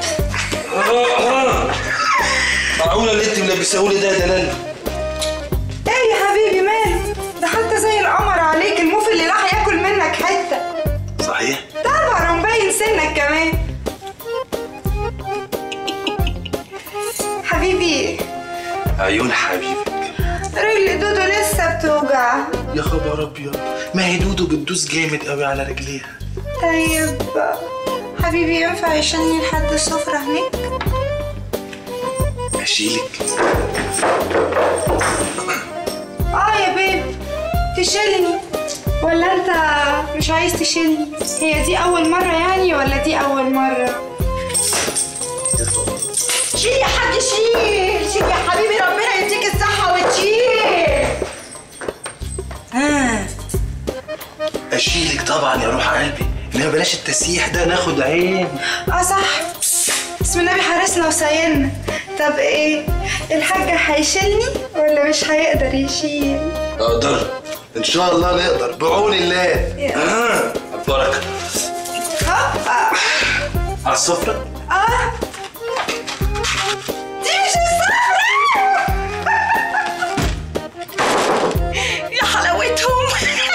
معقوله اللي انت ملبساهولي ده يا دلال؟ ايه يا حبيبي مالك؟ ده حتى زي القمر عليك، الموف اللي راح ياكل منك حته. صحيح؟ طبعا ومبين سنك كمان. حبيبي. عيون حبيبك. رجل دودو لسه بتوجع. يا خبر ابيض، ما هي دودو بتدوس جامد قوي على رجليها. طيب حبيبي ينفع يشيلني لحد السفرة هناك؟ اشيلك؟ اه يا بيبي، تشيلني ولا انت مش عايز تشيلني؟ هي دي اول مرة يعني ولا دي اول مرة؟ شيل يا حاج، شيل شيل يا حبيبي، ربنا يديك الصحة وتشيل. ها اشيلك طبعا يا روح قلبي، انما بلاش التسييح ده، ناخد عين. اه صح، بسم النبي حارسنا وسايلنا. طب ايه، الحاج هيشيلني ولا مش هيقدر يشيل؟ اقدر ان شاء الله، نقدر بعون الله. اه البركه. هوبا على السفره. اه دي مش السفره. يا حلاوتهم.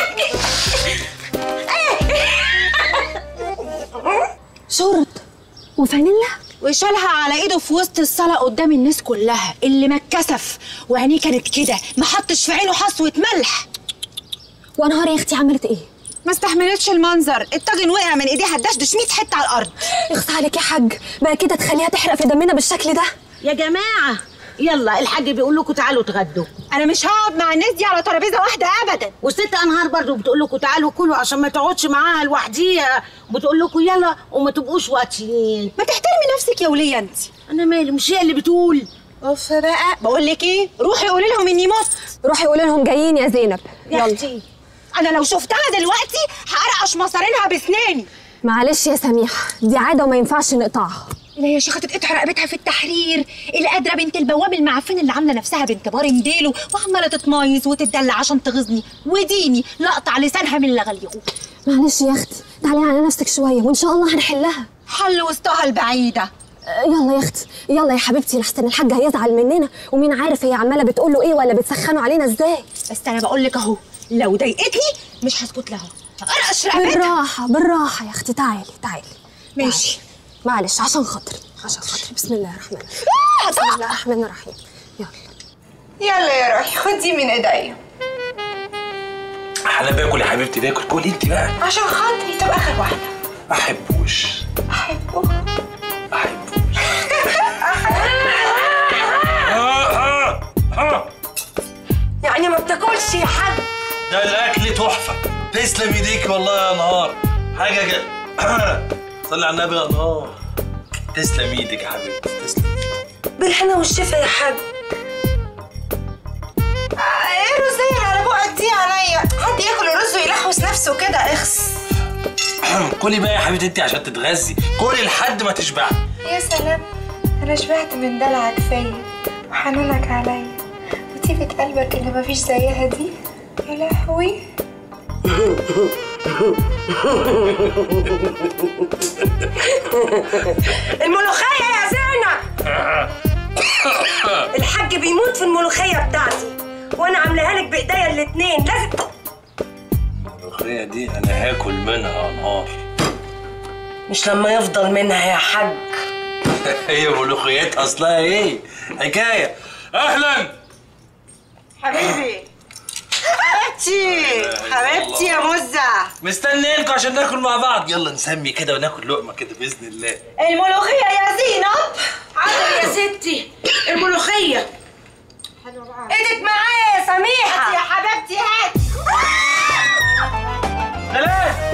شرط وفانيلا وشالها على ايده في وسط الصاله قدام الناس كلها، اللي ما اتكسف وعينيه كانت كده ما حطش في عينه حصوه ملح. ونهار يا اختي عملت ايه؟ ما استحملتش المنظر، الطاجن وقع من ايديها دشدش مية حته على الارض. اخص عليك يا حاج، بقى كده تخليها تحرق في دمنا بالشكل ده؟ يا جماعه يلا، الحاج بيقول لكم تعالوا اتغدوا. انا مش هقعد مع الناس دي على ترابيزه واحده ابدا. والست انهار برضو بتقول لكم تعالوا كلوا عشان ما تقعدش معاها لوحديها، وبتقول لكم يلا وما تبقوش واطيين. ما تحترمي نفسك يا وليه انت. انا مالي، مش هي اللي بتقول. اوف بقى، بقول لك ايه، روحي قولي لهم اني مت. روحي قولي لهم جايين يا زينب. يا اختي انا لو شفتها دلوقتي هقرقش مصارينها بسناني. معلش يا سميحه، دي عاده وما ينفعش نقطعها. لا يا شيخه تتقطع رقبتها في التحرير، القادره بنت البواب المعفن اللي عامله نفسها بنت بار مديله وعماله تتمايز وتتدلع عشان تغيظني، وديني لقطع لسانها من اللي غليغه. معلش يا اختي، تعالي على نفسك شويه وان شاء الله هنحلها. حل وسطها البعيده. يلا يا اختي، يلا يا حبيبتي، لحسن الحاج هيزعل مننا، ومين عارف هي عماله بتقول له ايه ولا بتسخنوا علينا ازاي. بس انا بقول لك اهو، لو ضايقتني مش هسكت لها، هقرقش رقبتها. بالراحه بالراحه يا اختي، تعالي تعالي. ماشي. تعالي. معلش عشان خاطري عشان خاطري. بسم الله الرحمن الرحيم. آه بسم الله الرحمن الرحيم. يلا يلا يا روحي خدي من ايديا. انا باكل يا حبيبتي، باكل. كلي انت بقى عشان خاطري تبقى اخر واحده. ما احبوش. احبه. يعني ما بتاكلش يا حاج؟ ده الاكل تحفه. تسلم ايديك والله يا نهار، حاجه كده. صلي على النبي يا نهار. تسلم ايدك يا حبيبتي، تسلم. بالهنا والشفا يا حاج. ايه الرزية على بقك دي عليا؟ حد ياكل الرز ويلحوس نفسه كده؟ اخس. كلي بقى يا حبيبتي انت عشان تتغذي، كلي لحد ما تشبعي. يا سلام، انا شبعت من دلعك فيا وحنانك عليا وطيبة قلبك اللي مفيش زيها دي. يا لهوي. الملوخية يا زينة. الحاج بيموت في الملوخية بتاعتي وانا عاملاها لك بايديا الاتنين. لازم الملوخية دي انا هاكل منها يا نهار. مش لما يفضل منها يا حاج. هي ملوخيات اصلها ايه؟ حكاية. اهلا حبيبي حبيبتي حبيبتي يا مزة، مستنيينكم عشان ناكل مع بعض. يلا نسمي كده وناكل لقمة كده بإذن الله. الملوخية يا زينب. حاضر يا ستي، الملوخية. حلوة بقى. ايدك معايا يا سميحة. هات يا حبيبتي هات. ثلاث.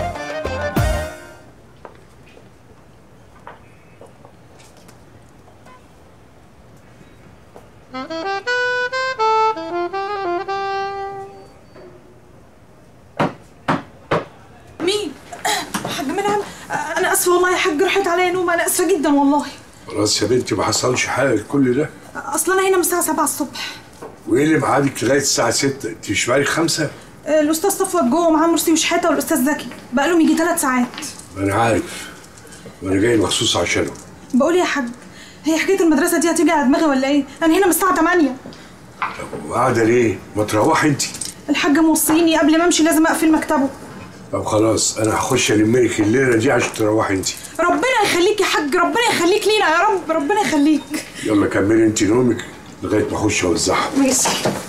مين؟ حاج منعم، انا اسفه والله يا حاج، راحت عليا نوم، انا اسفه جدا والله. خلاص يا بنتي، ما حصلش حاجه كل ده. اصل انا هنا من الساعه سبعة الصبح. وايه اللي معادك لغايه الساعه ستة؟ انت مش بالك خمسة؟ الاستاذ صفوت جوه معاه مرسي وشحاته والاستاذ زكي، بقالهم يجي ثلاث ساعات. انا عارف، وانا جاي مخصوص عشانه. بقول يا حاج، هي حكايه المدرسه دي هتيجي على دماغي ولا ايه؟ انا هنا من الساعه تمانية. طب وقاعده ليه؟ ما تروحي انت. الحاج موصيني قبل ما امشي لازم اقفل مكتبه. طب خلاص، انا هخش الم لك الليله دي عشان تروحي انت. ربنا يخليك يا حاج، ربنا يخليك لينا يا رب، ربنا يخليك. يلا كملي انت نومك لغايه ما اخش اوزعها. ماشي.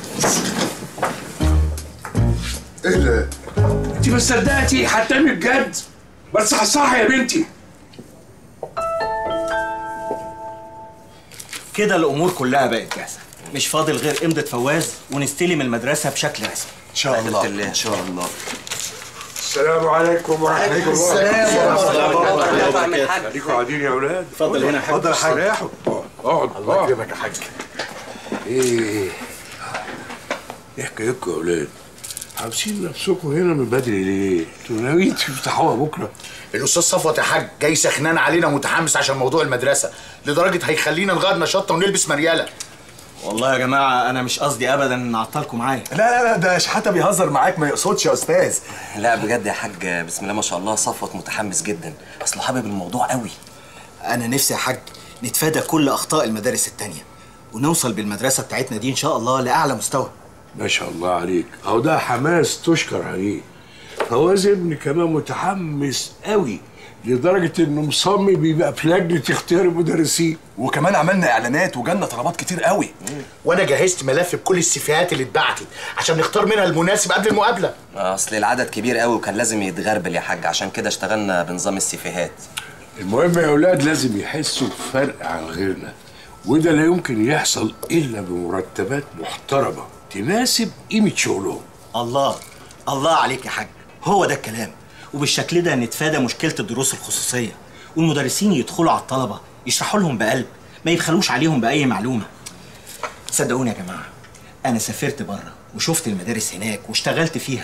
ايه ده؟ انت ما صدقتي هتعملي بجد؟ بس صح يا بنتي. كده الامور كلها بقت جاهزه، مش فاضل غير امضه فواز ونستلم المدرسه بشكل رسمي ان شاء الله. ان شاء الله. السلام عليكم ورحمه الله. السلام ورحمه الله وبركاته. خليكم قاعدين يا اولاد. اتفضل هنا يا حاج. اتفضل يا حاج. ريحوا. اقعد. الله يكرمك يا حاج. ايه ايه حكايتكم يا اولاد؟ حابسين نفسكم هنا من بدري ليه؟ انتوا ناويين تفتحوها بكره؟ الاستاذ صفوت يا حاج جاي سخنان علينا متحمس عشان موضوع المدرسه، لدرجه هيخلينا نغير نشاطنا ونلبس مرياله. والله يا جماعه انا مش قصدي ابدا ان اعطلكم معايا. لا لا لا، ده شحاته بيهزر معاك، ما يقصدش يا استاذ. لا بجد يا حاج، بسم الله ما شاء الله، صفوت متحمس جدا، اصله حابب الموضوع قوي. انا نفسي يا حاج نتفادى كل اخطاء المدارس التانيه ونوصل بالمدرسه بتاعتنا دي ان شاء الله لاعلى مستوى. ما شاء الله عليك، اهو ده حماس تشكر عليه. فواز ابني كمان متحمس قوي لدرجه انه مصمم بيبقى في لجنه اختيار المدرسين، وكمان عملنا اعلانات وجالنا طلبات كتير قوي. وانا جهزت ملف بكل السيفيهات اللي اتبعتت عشان نختار منها المناسب قبل المقابله. اصل العدد كبير قوي وكان لازم يتغربل يا حاج، عشان كده اشتغلنا بنظام السيفيهات. المهم يا اولاد لازم يحسوا بفرق عن غيرنا، وده لا يمكن يحصل الا بمرتبات محترمه تناسب قيمه شغلهم. الله الله عليك يا حاج، هو ده الكلام. وبالشكل ده نتفادى مشكله الدروس الخصوصيه، والمدرسين يدخلوا على الطلبه يشرحوا لهم بقلب، ما يبخلوش عليهم باي معلومه. صدقوني يا جماعه، انا سافرت بره وشفت المدارس هناك واشتغلت فيها،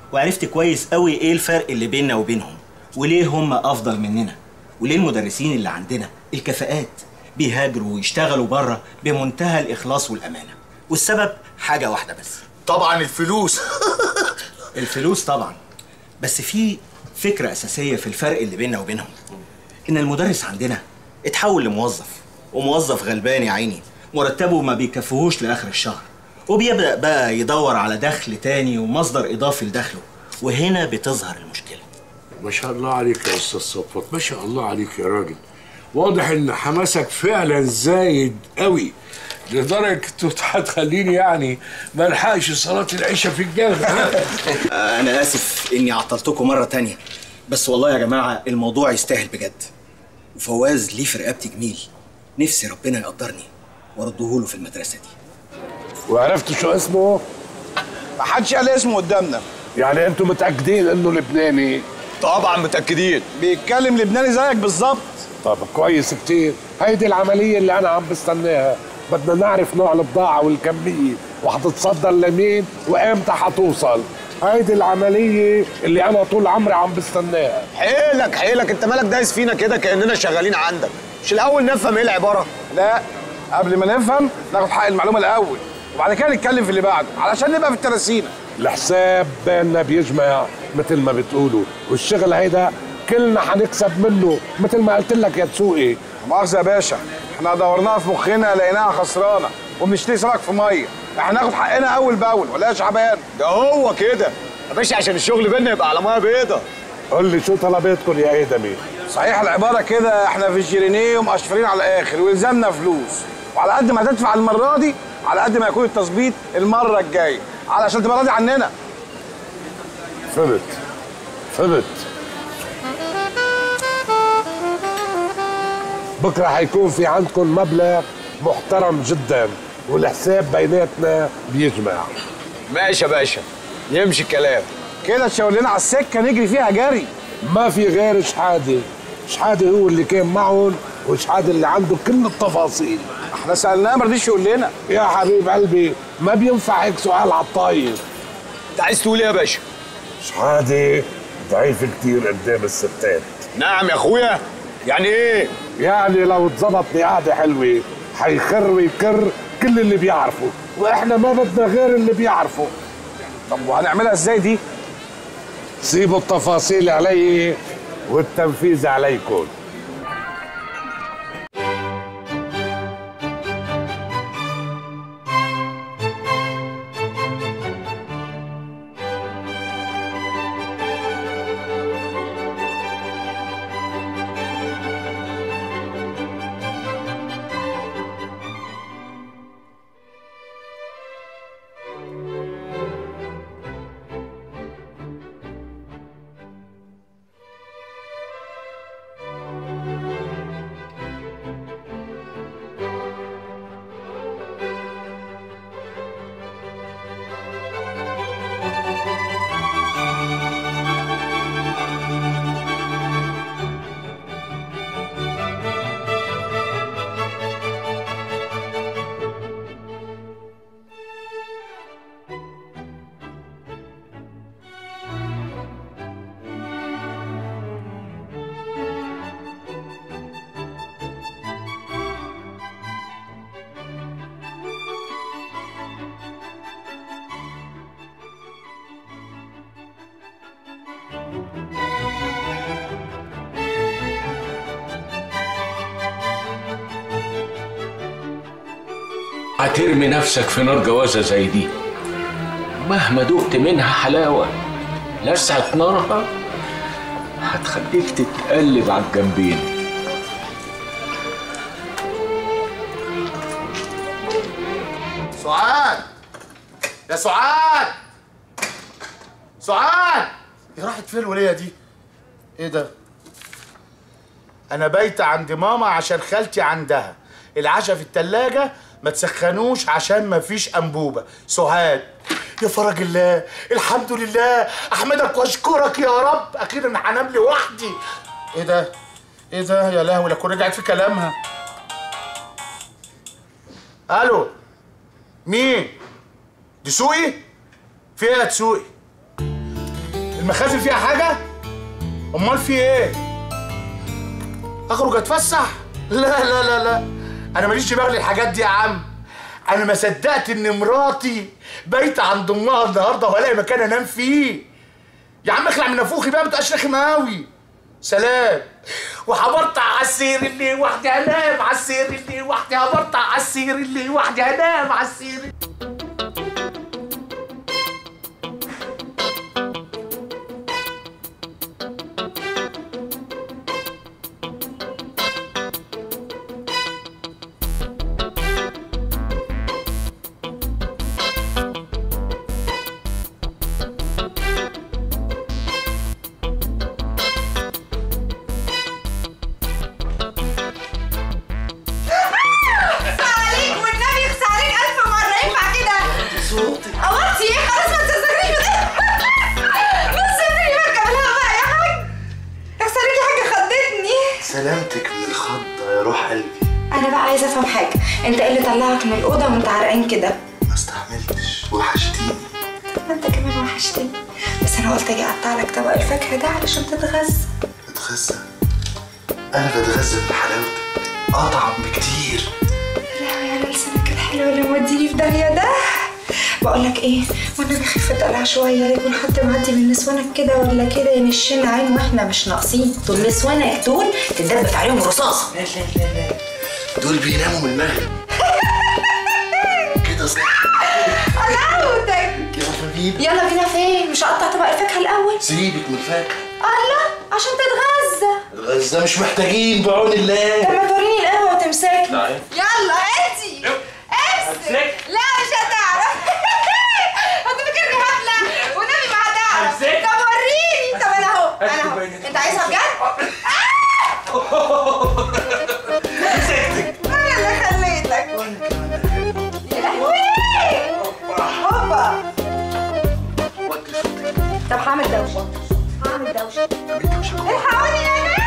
وعرفت كويس قوي ايه الفرق اللي بيننا وبينهم، وليه هم افضل مننا، وليه المدرسين اللي عندنا الكفاءات بيهاجروا ويشتغلوا بره بمنتهى الاخلاص والامانه. والسبب حاجه واحده بس، طبعا الفلوس. الفلوس طبعا، بس في فكره اساسيه في الفرق اللي بيننا وبينهم، ان المدرس عندنا اتحول لموظف، وموظف غلبان يا عيني مرتبه ما بيكفيهوش لاخر الشهر، وبيبدا بقى يدور على دخل تاني ومصدر اضافي لدخله، وهنا بتظهر المشكله. ما شاء الله عليك يا استاذ صفوت، ما شاء الله عليك يا راجل. واضح ان حماسك فعلا زايد قوي لدرجه هتخليني يعني ما الحقش صلاه العشاء في الجامع. انا اسف اني عطلتكم مره تانية، بس والله يا جماعه الموضوع يستاهل بجد، وفواز ليه في رقبتي جميل، نفسي ربنا يقدرني واردهوله في المدرسه دي. وعرفتوا شو اسمه؟ ما حدش قال اسمه قدامنا. يعني انتوا متاكدين انه لبناني؟ طبعا متاكدين، بيتكلم لبناني زيك بالظبط. طب كويس كتير. هيدي العمليه اللي انا عم بستناها، بدنا نعرف نوع البضاعه والكميه وحتتصدر لمين وامتى حتوصل. هيدي العمليه اللي انا طول عمري عم بستناها. حيلك حيلك، انت مالك دايس فينا كده كاننا شغالين عندك؟ مش الاول نفهم ايه العباره؟ لا، قبل ما نفهم ناخد حق المعلومه الاول، وبعد كده نتكلم في اللي بعده علشان نبقى في التراسينا. الحساب بيننا بيجمع مثل ما بتقولوا، والشغل هيدا كلنا حنكسب منه مثل ما قلت لك يا دسوقي. مؤاخذه يا باشا، احنا دورناها في مخنا لقيناها خسرانه وبنشتري سمك في ميه، احنا ناخد حقنا اول باول ولا يا شعبان؟ ده هو كده يا باشا، عشان الشغل بينا يبقى على ميه بيضه. قول لي شو طلباتكم يا ادمي؟ صحيح العباره كده، احنا في الجيرينيه ومقشفرين على الاخر ويلزمنا فلوس، وعلى قد ما هتدفع المره دي على قد ما يكون التظبيط المره الجايه علشان تبقى راضي عننا. فهمت فهمت. بكره هيكون في عندكم مبلغ محترم جدا والحساب بيناتنا بيجمع. ماشي يا باشا، يمشي الكلام كده. تشاور لنا على السكه نجري فيها جري. ما في غير شحاده. شحاده هو اللي كان معهم، وشحاده اللي عنده كل التفاصيل. احنا سالناه ما رضيش يقول لنا. يا حبيب قلبي ما بينفع هيك سؤال على الطاير. انت عايز تقول ايه يا باشا؟ شحاده ضعيف كتير قدام الستات. نعم يا اخويا، يعني ايه؟ يعني لو اتظبط بقعده حلوه حيخر ويكر كل اللي بيعرفه، واحنا ما بدنا غير اللي بيعرفه. طب وهنعملها ازاي دي؟ سيبوا التفاصيل علي والتنفيذ عليكم. هترمي نفسك في نار جوازة زي دي مهما دقت منها حلاوة، لسعة نارها هتخليك تتقلب على الجنبين. سعاد يا سعاد، سعاد هي راحت فين الولية دي؟ ايه ده؟ انا بايته عند ماما عشان خالتي عندها العشاء في التلاجة، ما تسخنوش عشان ما فيش انبوبه. سعاد يا فرج الله، الحمد لله، احمدك واشكرك يا رب، اخيرا هنام لوحدي. ايه ده؟ ايه ده يا لهوي، لا كنت رجعت في كلامها. الو، مين؟ دسوقي؟ في ايه يا دسوقي؟ المخازن فيها حاجه؟ امال في ايه؟ اخرج اتفسح؟ لا لا لا لا، انا ماليش دماغ للحاجات دي يا عم. انا ما صدقت ان مراتي بايته عند امها النهارده وهلاقي مكان انام فيه. يا عم اخلع من نافوخي بقى، ما تبقاش رخم قوي. سلام. وهبرطع على السرير اللي وحدي هنام على السرير اللي وحدي، هبرطع على السرير اللي وحدي هنام على السرير. سلامتك من الخضة يا روح قلبي. انا بقى عايزه افهم حاجه، انت ايه اللي طلعك من الاوضه وانت عرقان كده؟ ما استحملتش، وحشتيني. ما انت كمان وحشتني، بس انا قلت اجي اقطع لك طبق الفاكهه ده علشان تتغذى. اتغذى؟ انا بتغذى من حلاوتك، اطعم بكتير. لا يا لسانك الحلو اللي موديني في داهيه ده. بقول لك ايه، وانا بخف الدلع شويه، يكون حد معدي من نسوانك كده ولا كده ينشنا عين واحنا مش ناقصين. دول نسوانك دول تدب في عليهم رصاصه. لا لا لا لا، دول بيناموا من المغرب كده صح. قلاوتك. يلا بينا. يلا بينا فين؟ مش هقطع طبق الفاكهه الاول؟ سيبك من الفاكهه. الله، عشان تتغذى. الغذاء مش محتاجين بعون الله. طب ما توريني القهوه وتمسكني. تعالى. يلا انتي امسك. لا مش هتعرف. انت فاكرني هبله والنبي ما هتعرف. طب وريني. طب انا اهو انا اهو. انت عايزها بجد؟ مسكتك. انا اللي خليتك. يا لهوي. هوبا. طب هعمل دوشه. هعمل دوشه. الحقوني يا ناس.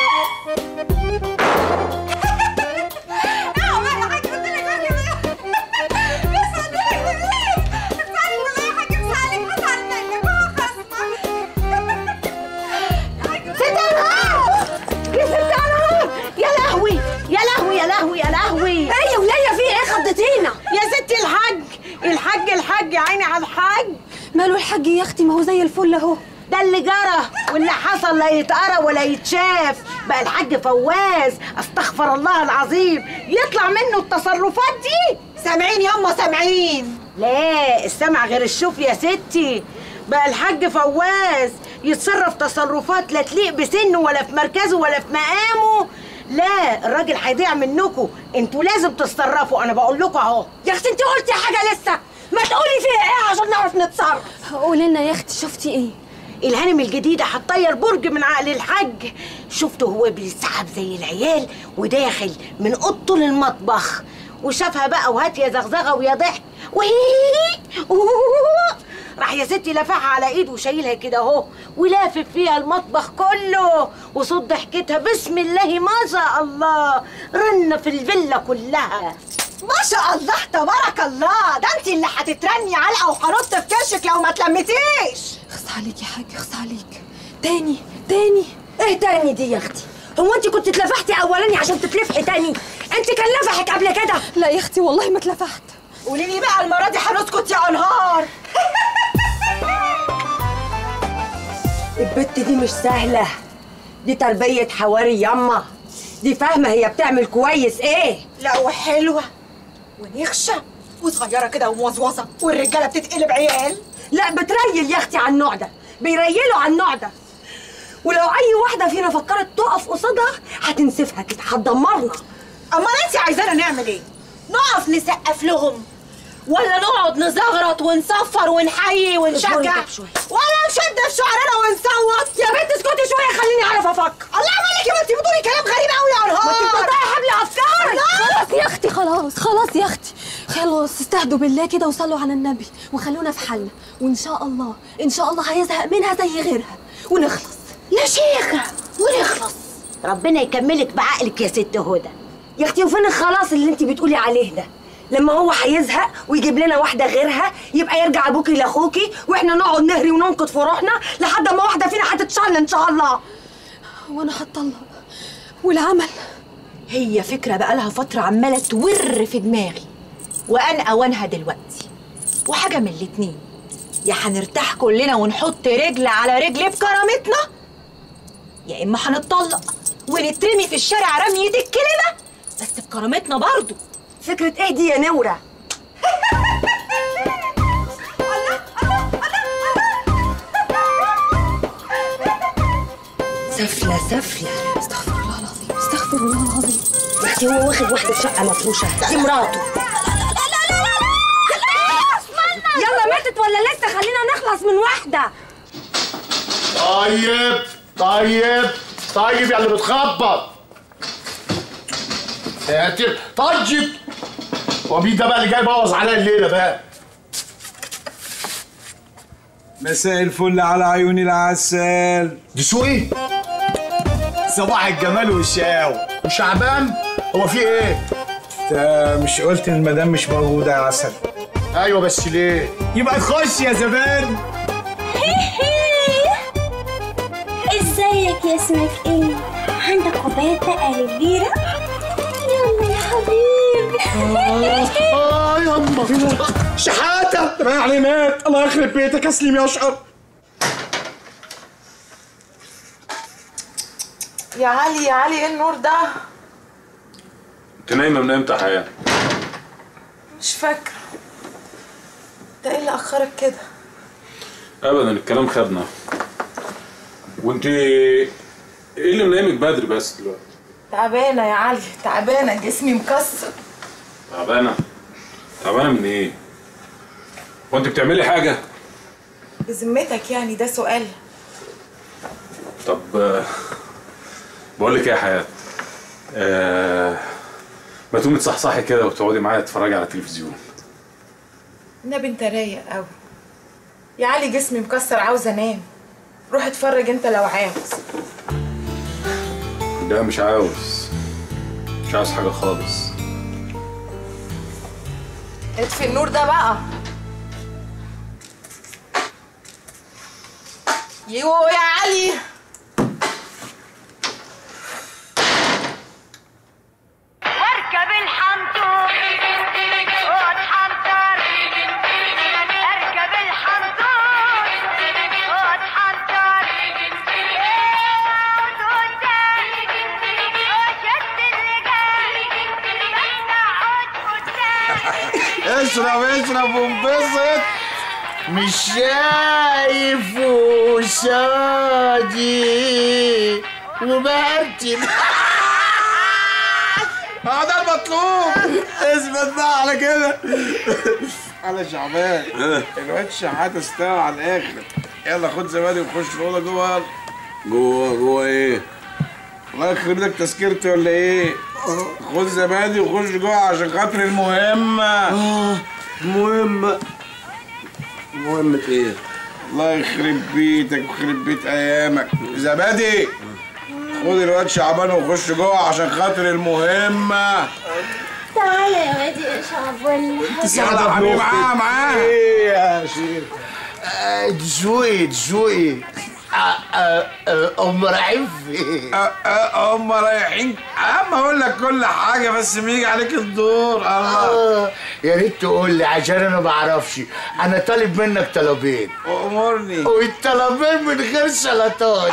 ايه يا وليه في ايه خضتينا؟ يا ستي الحاج الحاج الحاج يا عيني على الحاج. ماله الحاج يا اختي؟ ما هو زي الفل اهو. ده اللي جرى واللي حصل لا يتقرى ولا يتشاف. بقى الحاج فواز استغفر الله العظيم يطلع منه التصرفات دي. سامعين ياما سامعين. لا السمع غير الشوف يا ستي. بقى الحاج فواز يتصرف تصرفات لا تليق بسنه ولا في مركزه ولا في مقامه. لا الراجل هيضيع منكم، انتوا لازم تتصرفوا. انا بقول لكم اهو. يا اختي انت قلتي حاجه لسه، ما تقولي فيها ايه عشان نعرف نتصرف. قولي لنا يا اختي شفتي ايه؟ الهانم الجديده هتطير برج من عقل الحاج. شفته هو بيسحب زي العيال وداخل من اوضته للمطبخ، وشافها بقى وهات يا زغزغه ويا ضحك راح يا ستي لافعها على ايده وشايلها كده اهو ولافف فيها المطبخ كله، وصوت ضحكتها بسم الله ما شاء الله رن في الفيلا كلها. ما شاء الله تبارك الله. ده انت اللي هتترني علقه وهنط في كرشك لو ما تلمتيش. خص عليك يا حاج، خص عليك. تاني تاني. ايه تاني دي يا اختي؟ هو انت كنت اتلفحتي اولاني عشان تتلفحي تاني؟ انت كان لفحك قبل كده؟ لا يا اختي والله ما اتلفحت. قولي لي بقى المره دي هنسكت يا انهار. البت دي مش سهله، دي تربيه حواري ياما، دي فاهمه هي بتعمل كويس ايه. لا وحلوه ونخشه وصغيره كده وموزوزه، والرجاله بتتقلب عيال. لا بتريل يا اختي على النوع ده، بيريلوا على النوع ده، ولو اي واحده فينا فكرت تقف قصادها هتنسفها كده، هتدمرنا. امال انت عايزانا نعمل ايه؟ نقف نسقف لهم ولا نقعد نزغرط ونصفر ونحيي ونشجع ولا نشد في شعرنا ونصوت؟ يا بنت اسكتي شويه خليني اعرف افكر. الله مالك يا بنتي بتقولي كلام غريب قوي يا انهار. ما انت بتقطعي حبل افكارك. خلاص يا اختي خلاص خلاص يا اختي خلاص، استهدوا بالله كده وصلوا على النبي وخلونا في حالنا، وان شاء الله ان شاء الله هيزهق منها زي غيرها ونخلص يا شيخه ونخلص. ربنا يكملك بعقلك يا ست هدى. يا اختي وفين الخلاص اللي انت بتقولي عليه ده؟ لما هو هيزهق ويجيب لنا واحده غيرها يبقى يرجع ابوكي لاخوكي واحنا نقعد نهري وننقد في روحنا لحد ما واحده فينا هتتشل ان شاء الله. وانا هتطلق والعمل؟ هي فكره بقالها فتره عماله تور في دماغي وان اوانها دلوقتي، وحاجه من الاتنين، يا هنرتاح كلنا ونحط رجل على رجل بكرامتنا، يا اما هنتطلق ونترمي في الشارع رمية الكلمه بس بكرامتنا برضو. فكره ايه دي يا نوره؟ سفله سفله. استغفر الله العظيم استغفر الله العظيم. يا اختي هو واخد واحده في شقه مفروشه، دي مراته. يلا ماتت ولا لسه؟ خلينا نخلص من واحده. طيب طيب طيب يا اللي بتخبط ساتر. طيب هو مين ده بقى اللي جاي يبوظ عليا الليله بقى؟ مساء الفل على عيوني العسل. دي سوقي؟ صباح الجمال والشقاوة. وشعبان؟ هو في ايه؟ انت مش قلت ان المدام مش موجوده يا عسل؟ ايوه بس ليه؟ يبقى تخش يا زبادي. ازيك يا اسمك ايه؟ عندك كوباية بقى كبيرة؟ يلا يا حبيبي. اه يما شحاته رايح عليه مات. الله يخرب بيتك اسلم يا اشقر. يا علي يا علي ايه النور ده؟ انت نايمه من امتى يا حياه؟ مش فاكره. ده ايه اللي اخرك كده؟ ابدا الكلام خدنا. وانت ايه اللي منامك بدري بس دلوقتي؟ تعبانه يا علي تعبانه، جسمي مكسر. تعبانه؟ تعبانه من ايه؟ وانت بتعملي حاجه؟ بذمتك يعني ده سؤال؟ طب بقول لك ايه يا حياه، آه ما تقومي تصحصحي كده وتقعدي معايا تتفرجي على التلفزيون. النبي انت رايق قوي يا علي، جسمي مكسر عاوزه انام. روح اتفرج انت لو عاوز. لا مش عاوز، مش عاوز حاجه خالص. اطفي النور ده بقى. يو يا علي. واركب الحنطور واتحنطر، اركب الحنطور واتحنطر، اشرب اشرب وانبسط. مش شايف وشادي وبرتب. اه ده المطلوب. اثبت بقى على كده. على شعبان الواد شحاته استوى على الاخر. يلا خد زبادي وخش الاوضه جوه. جوه جوه ايه؟ الله يخرب لك تذكرتي ولا ايه؟ خد زبادي وخش جوه عشان خاطر المهمه. اه مهمه. مهمه ايه؟ الله يخرب بيتك ويخرب بيت ايامك. زبادي خد الواد شعبان وخش جوه عشان خاطر المهمه. تعالى يا وادي يا شعبان. يلا حبيبي معاه معاه. ايه يا شيخ؟ دسوقي دسوقي هم رايحين فين؟ هم رايحين. اما اقول لك كل حاجه بس بيجي عليك الدور. الله يا ريت تقول لي عشان انا ما اعرفش. انا طالب منك طلبين. امرني. والطلبين من غير سلطات.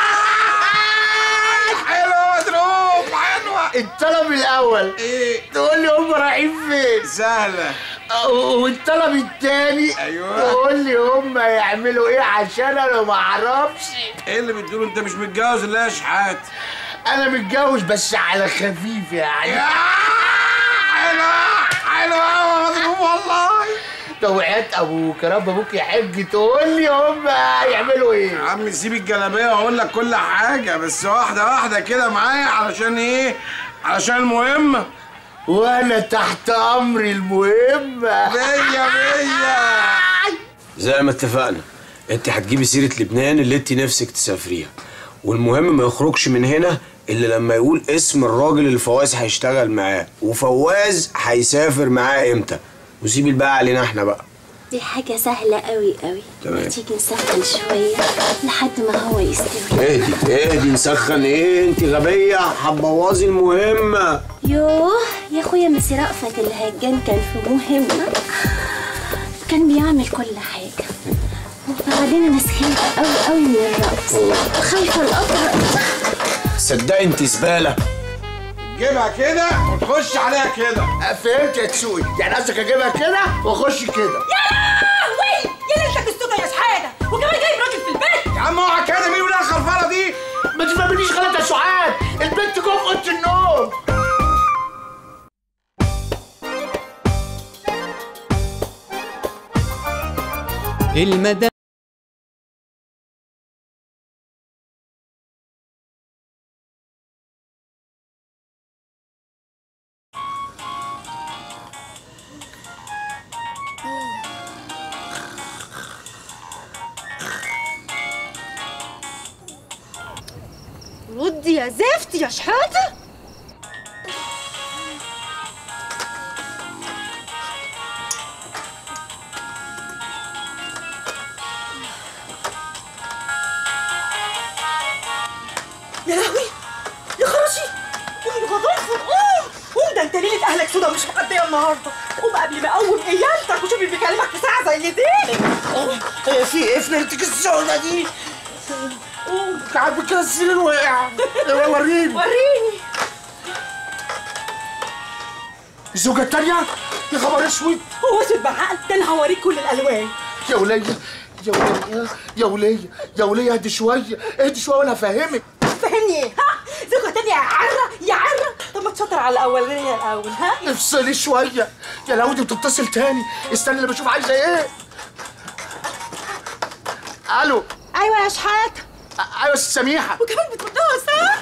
حلوه مضروب حلوه. الطلب الاول ايه؟ تقول لي هم رايحين فين؟ سهله. والطلب التاني ايوه تقول لي هم يعملوا ايه عشان انا ما اعرفش. ايه اللي بتقوله؟ انت مش متجوز ولا يا شحات؟ انا متجوز بس على خفيف يعني. حلوه حلوه قوي مضروب والله. توعيات ابوك يا رب ابوك يحج. تقول لي هم يعملوا ايه؟ يا عم سيب الجلابيه واقول لك كل حاجه بس واحده واحده كده معايا. علشان ايه؟ علشان المهمه. وانا تحت امر المهمه. مية مية. زي ما اتفقنا انت هتجيبي سيره لبنان اللي انت نفسك تسافريها، والمهم ما يخرجش من هنا اللي لما يقول اسم الراجل اللي فواز هيشتغل معاه وفواز هيسافر معاه امتى، وسيب الباقي علينا احنا بقى. دي حاجة سهلة قوي قوي. تمام. تيجي نسخن شوية لحد ما هو يستوي. اهدي اهدي، نسخن ايه؟ انت غبية هتبوظي المهمة. يوه يا اخويا ميسي رأفت الهجان كان في مهمة، كان بيعمل كل حاجة، وبعدين انا سخنت قوي قوي من الرقص، خايفة القطر. صدقي انت زبالة. جيبها كده وتخش عليها كده. فهمت يا تسوقي، يعني قصدك اجيبها كده واخش كده. يا لهوي يا ليلتك السودا يا شحاته، وكمان جايب راجل في البيت. يا عم اوعى كده، مين ولا الخرفانه دي؟ ما تفهمنيش غلط يا سعاد، البنت جوه في اوضه النوم. المدى ردي يا زفت يا شحاته. يا لهوي يا خراشي، قوم يا غضنفر قوم قوم، ده انت ليله اهلك سودا مش مقضيه النهارده. قوم قبل ما اقوم ايالتك وشوف اللي بيكلمك في ساعه زي دي. هي في ايه في ليلتك السودا دي؟ قوم قاعد كده السرير واقع. وريني وريني الزوجة التانية. يا خبر اسود، هو اسود بعقل، ده انا هوريك كل الالوان. يا ولية يا ولية يا ولية يا ولية، اهدي شوية اهدي شوية وانا هفهمك. فهمني ايه؟ ها؟ زوجة تانية يا عرة يا عرة. طب ما تشطر على الاولانية الاول. ها؟ افصلي شوية يا لو دي بتتصل تاني. استنى اللي بشوف عايزة ايه. الو. ايوه يا شحاته. ايوه ست سميحة. وكمان بتردها ساعة.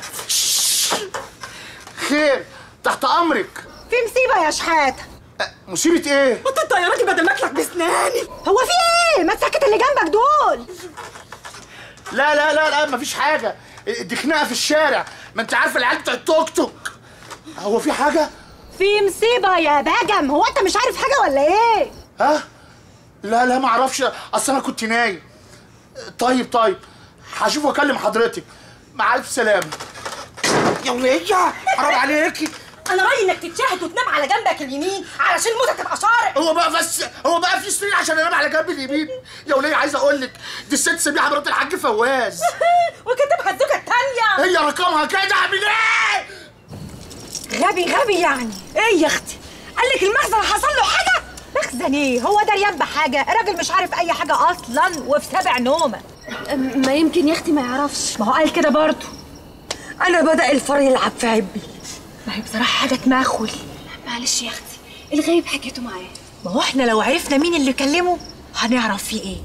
خير تحت امرك. في مصيبة يا شحاته. مصيبة ايه؟ وانت الطيارات بدل ما اكلك بسناني. هو في ايه؟ ما تسكت اللي جنبك دول. لا لا لا لا مفيش حاجة، دي خناقة في الشارع، ما انت عارفة العيال بتاع التوك توك. هو في حاجة؟ في مصيبة يا بجم، هو انت مش عارف حاجة ولا ايه؟ ها؟ لا لا ما اعرفش، اصل انا كنت نايم. طيب طيب هشوف واكلم حضرتك، مع الف سلامة. يا ولية حرام عليكي. انا رايي انك تتشاهد وتنام على جنبك اليمين علشان الموتة تبقى شارع. هو بقى بس هو بقى في سرير عشان انام على جنب اليمين؟ يا ولية عايز اقول لك دي الست سميحة مرات الحاج فواز. وكتبها الزوجة التانية. هي رقمها كده. اعمل ايه؟ غبي غبي يعني. ايه يا اختي؟ قال لك المخزن حصل له حاجة؟ مخزن ايه؟ هو دريان بحاجة؟ الراجل مش عارف أي حاجة أصلاً وفي سابع نومة. ما يمكن يا أختي ما يعرفش. ما هو قال كده برضه. أنا بدأ الفار يلعب في عبي. ما هي بصراحة حاجة تمخول. معلش يا أختي، الغايب حكيته معاه. ما هو إحنا لو عرفنا مين اللي كلمه هنعرف فيه إيه.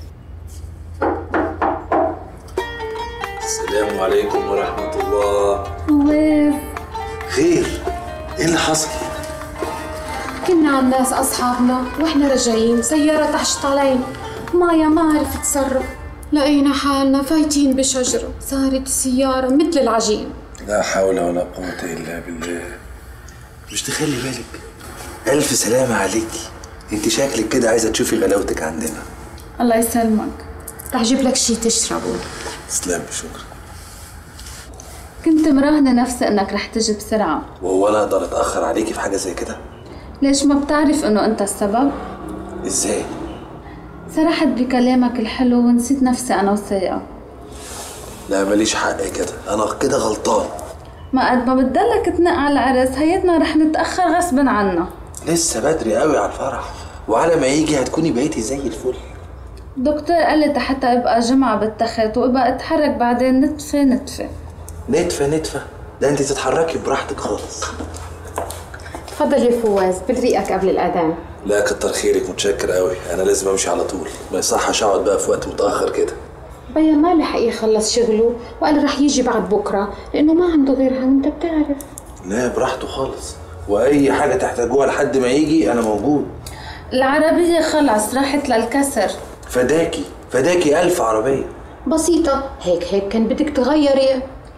السلام عليكم ورحمة الله. فواز. خير؟ إيه اللي حصل؟ كنا على الناس أصحابنا وإحنا راجعين سيارة تحشط علينا، مايا ما عرفت تتصرف، لقينا حالنا فايتين بشجرة، صارت السيارة مثل العجين. لا حول ولا قوة إلا بالله. مش تخلي بالك؟ ألف سلامة عليكي، أنت شكلك كده عايزة تشوفي غلاوتك عندنا. الله يسلمك، رح جيب لك شي تشربه. تسلمي، شكرا. كنت مراهنة نفسي إنك رح تجي بسرعة. وهو أنا أقدر أتأخر عليكي في حاجة زي كده؟ ليش ما بتعرف إنه أنت السبب؟ إزاي؟ سرحت بكلامك الحلو ونسيت نفسي أنا وسيئة. لا ماليش حق كده، أنا كده غلطان. ما قد ما بتضلك تنق على العرس هيتنا رح نتأخر غصبا عنا. لسه بدري قوي على الفرح، وعلى ما يجي هتكوني بقيتي زي الفل. دكتور قال لي حتى ابقى جمعة بالتخت وابقى اتحرك بعدين نتفة نتفة. نتفة نتفة؟ ده انت تتحركي براحتك خالص. تفضل يا فواز، بريقك قبل الأذان. لا كتر خيرك، متشكر قوي، انا لازم امشي على طول، ما يصحش اقعد بقى في وقت متاخر كده. بيا ما لحق يخلص شغله وقال رح يجي بعد بكره لانه ما عنده غيرها وانت بتعرف. لا براحته خالص، واي حاجه تحتاجوها لحد ما يجي انا موجود. العربيه خلص راحت للكسر. فداكي فداكي الف عربيه. بسيطه هيك هيك كان بدك تغيري.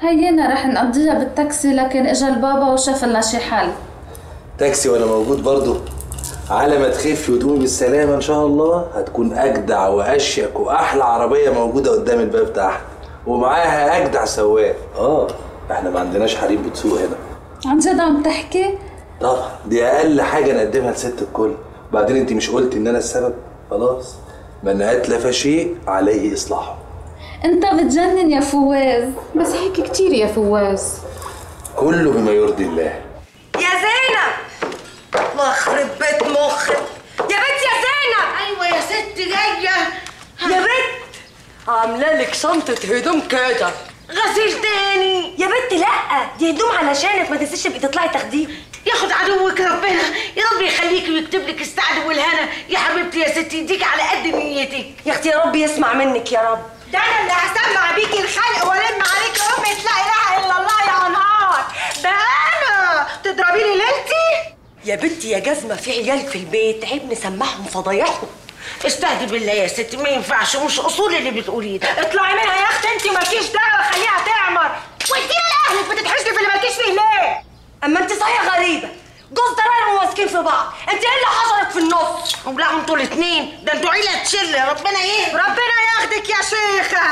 هينا رح نقضيها بالتاكسي، لكن اجا البابا وشاف لنا شي حل. تاكسي وانا موجود برضه. على ما تخفي وتقومي بالسلامه ان شاء الله هتكون اجدع واشيك واحلى عربيه موجوده قدام الباب تحت، ومعاها اجدع سواق. اه احنا ما عندناش حريم بتسوق هنا. عن جد عم تحكي؟ طبعا دي اقل حاجه نقدمها لست الكل. وبعدين انت مش قلت ان انا السبب؟ خلاص، من اتلف شيء عليه اصلاحه. انت بتجنن يا فواز، بس هيك كتير يا فواز. كله بما يرضي الله. يا زينب، الله يخرب بيت مخك. يا بنت يا زينب. ايوه يا ست جايه. يا بنت عامله لك شنطه هدوم كده. غسيل تاني يا بنت؟ لا دي هدوم علشانك، ما تنسيش تبقي تطلعي تاخديها. ياخد عدوك ربنا، يا رب يخليكي ويكتب لك السعد والهنا يا حبيبتي يا ستي، يديك على قد نيتك. يا اختي يا رب يسمع منك يا رب. ده انا اللي هسمع بيكي الخلق والم عليكي امة لا اله الا الله يا انهار. ده انا تضربي لي ليلتي؟ يا بنتي يا جزمه، في عيال في البيت عيب نسمعهم فضايحهم. استهدي بالله يا ستي، ما ينفعش، مش اصول اللي بتقوليه ده. اطلعي منها يا اختي، انت مالكيش دعوه، خليها تعمر. وديها لاهلك، بتتحشري في اللي مالكيش فيه ليه؟ اما انت صحيح غريبه، جوز ضراير وماسكين في بعض، انت ايه اللي حصلك في النص؟ ولا انتوا الاثنين، ده انتوا عيله تشل. ربنا ايه؟ ربنا ياخدك يا شيخه.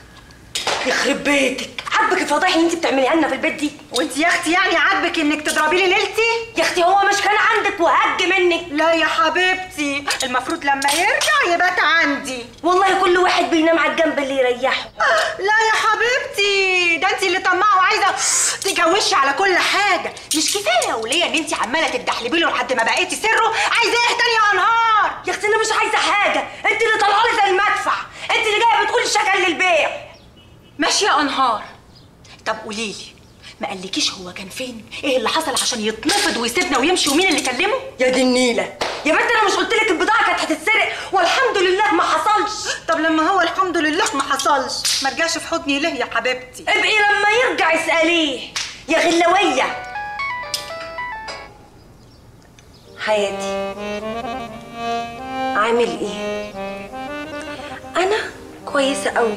يخرب بيتك، عاجبك الفضايح اللي انت بتعمليها لنا في البيت دي؟ وانت يا اختي يعني عاجبك انك تضربي لي ليلتي؟ يا اختي هو مش كان عندك وهج منك؟ لا يا حبيبتي، المفروض لما يرجع يبات عندي. والله كل واحد بينام على الجنب اللي يريحه. لا يا حبيبتي، ده انت اللي طماعه وعايزه تجوشي على كل حاجه. مش كفايه يا وليه ان انت عماله تدحلبي له لحد ما بقيتي سره؟ عايزه ايه تاني يا انهار؟ يا اختي انا مش عايزه حاجه، انت اللي طالعه لي زي المدفع، انت اللي جايه بتقولي الشكل للبيع. ماشي يا انهار. طب قوليلي، ما قالكيش هو كان فين؟ ايه اللي حصل عشان يتنفض ويسيبنا ويمشي، ومين اللي كلمه؟ يا دي النيله يا بنت، انا مش قلت لك البضاعه كانت هتتسرق والحمد لله ما حصلش؟ طب لما هو الحمد لله ما حصلش، ما رجعش في حضني ليه يا حبيبتي؟ ابقي لما يرجع اساليه يا غلويه. حياتي عامل ايه؟ انا كويسه قوي.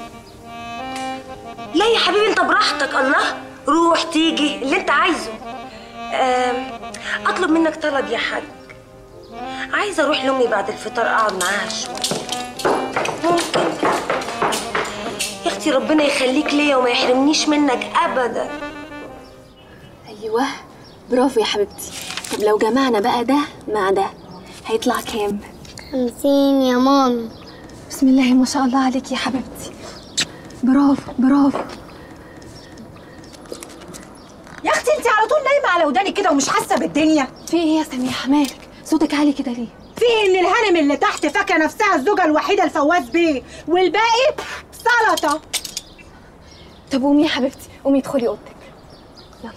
لا يا حبيبي انت براحتك، الله روح تيجي اللي انت عايزه. اطلب منك طلب يا حاج، عايزه اروح لامي بعد الفطار اقعد معاها شويه. ممكن يا اختي؟ ربنا يخليك ليا وما يحرمنيش منك ابدا. ايوه برافو يا حبيبتي. طب لو جمعنا بقى ده مع ده هيطلع كام؟ خمسين يا مامي. بسم الله ما شاء الله عليك يا حبيبتي، برافو برافو. يا اختي انت على طول نايمه على ودانك كده ومش حاسه بالدنيا. في ايه يا سميحه مالك؟ صوتك عالي كده ليه؟ في ان الهانم اللي تحت فاكره نفسها الزوجه الوحيده لفواز بيه، والباقي سلطه. طب قومي يا حبيبتي، قومي ادخلي اوضتك يلا.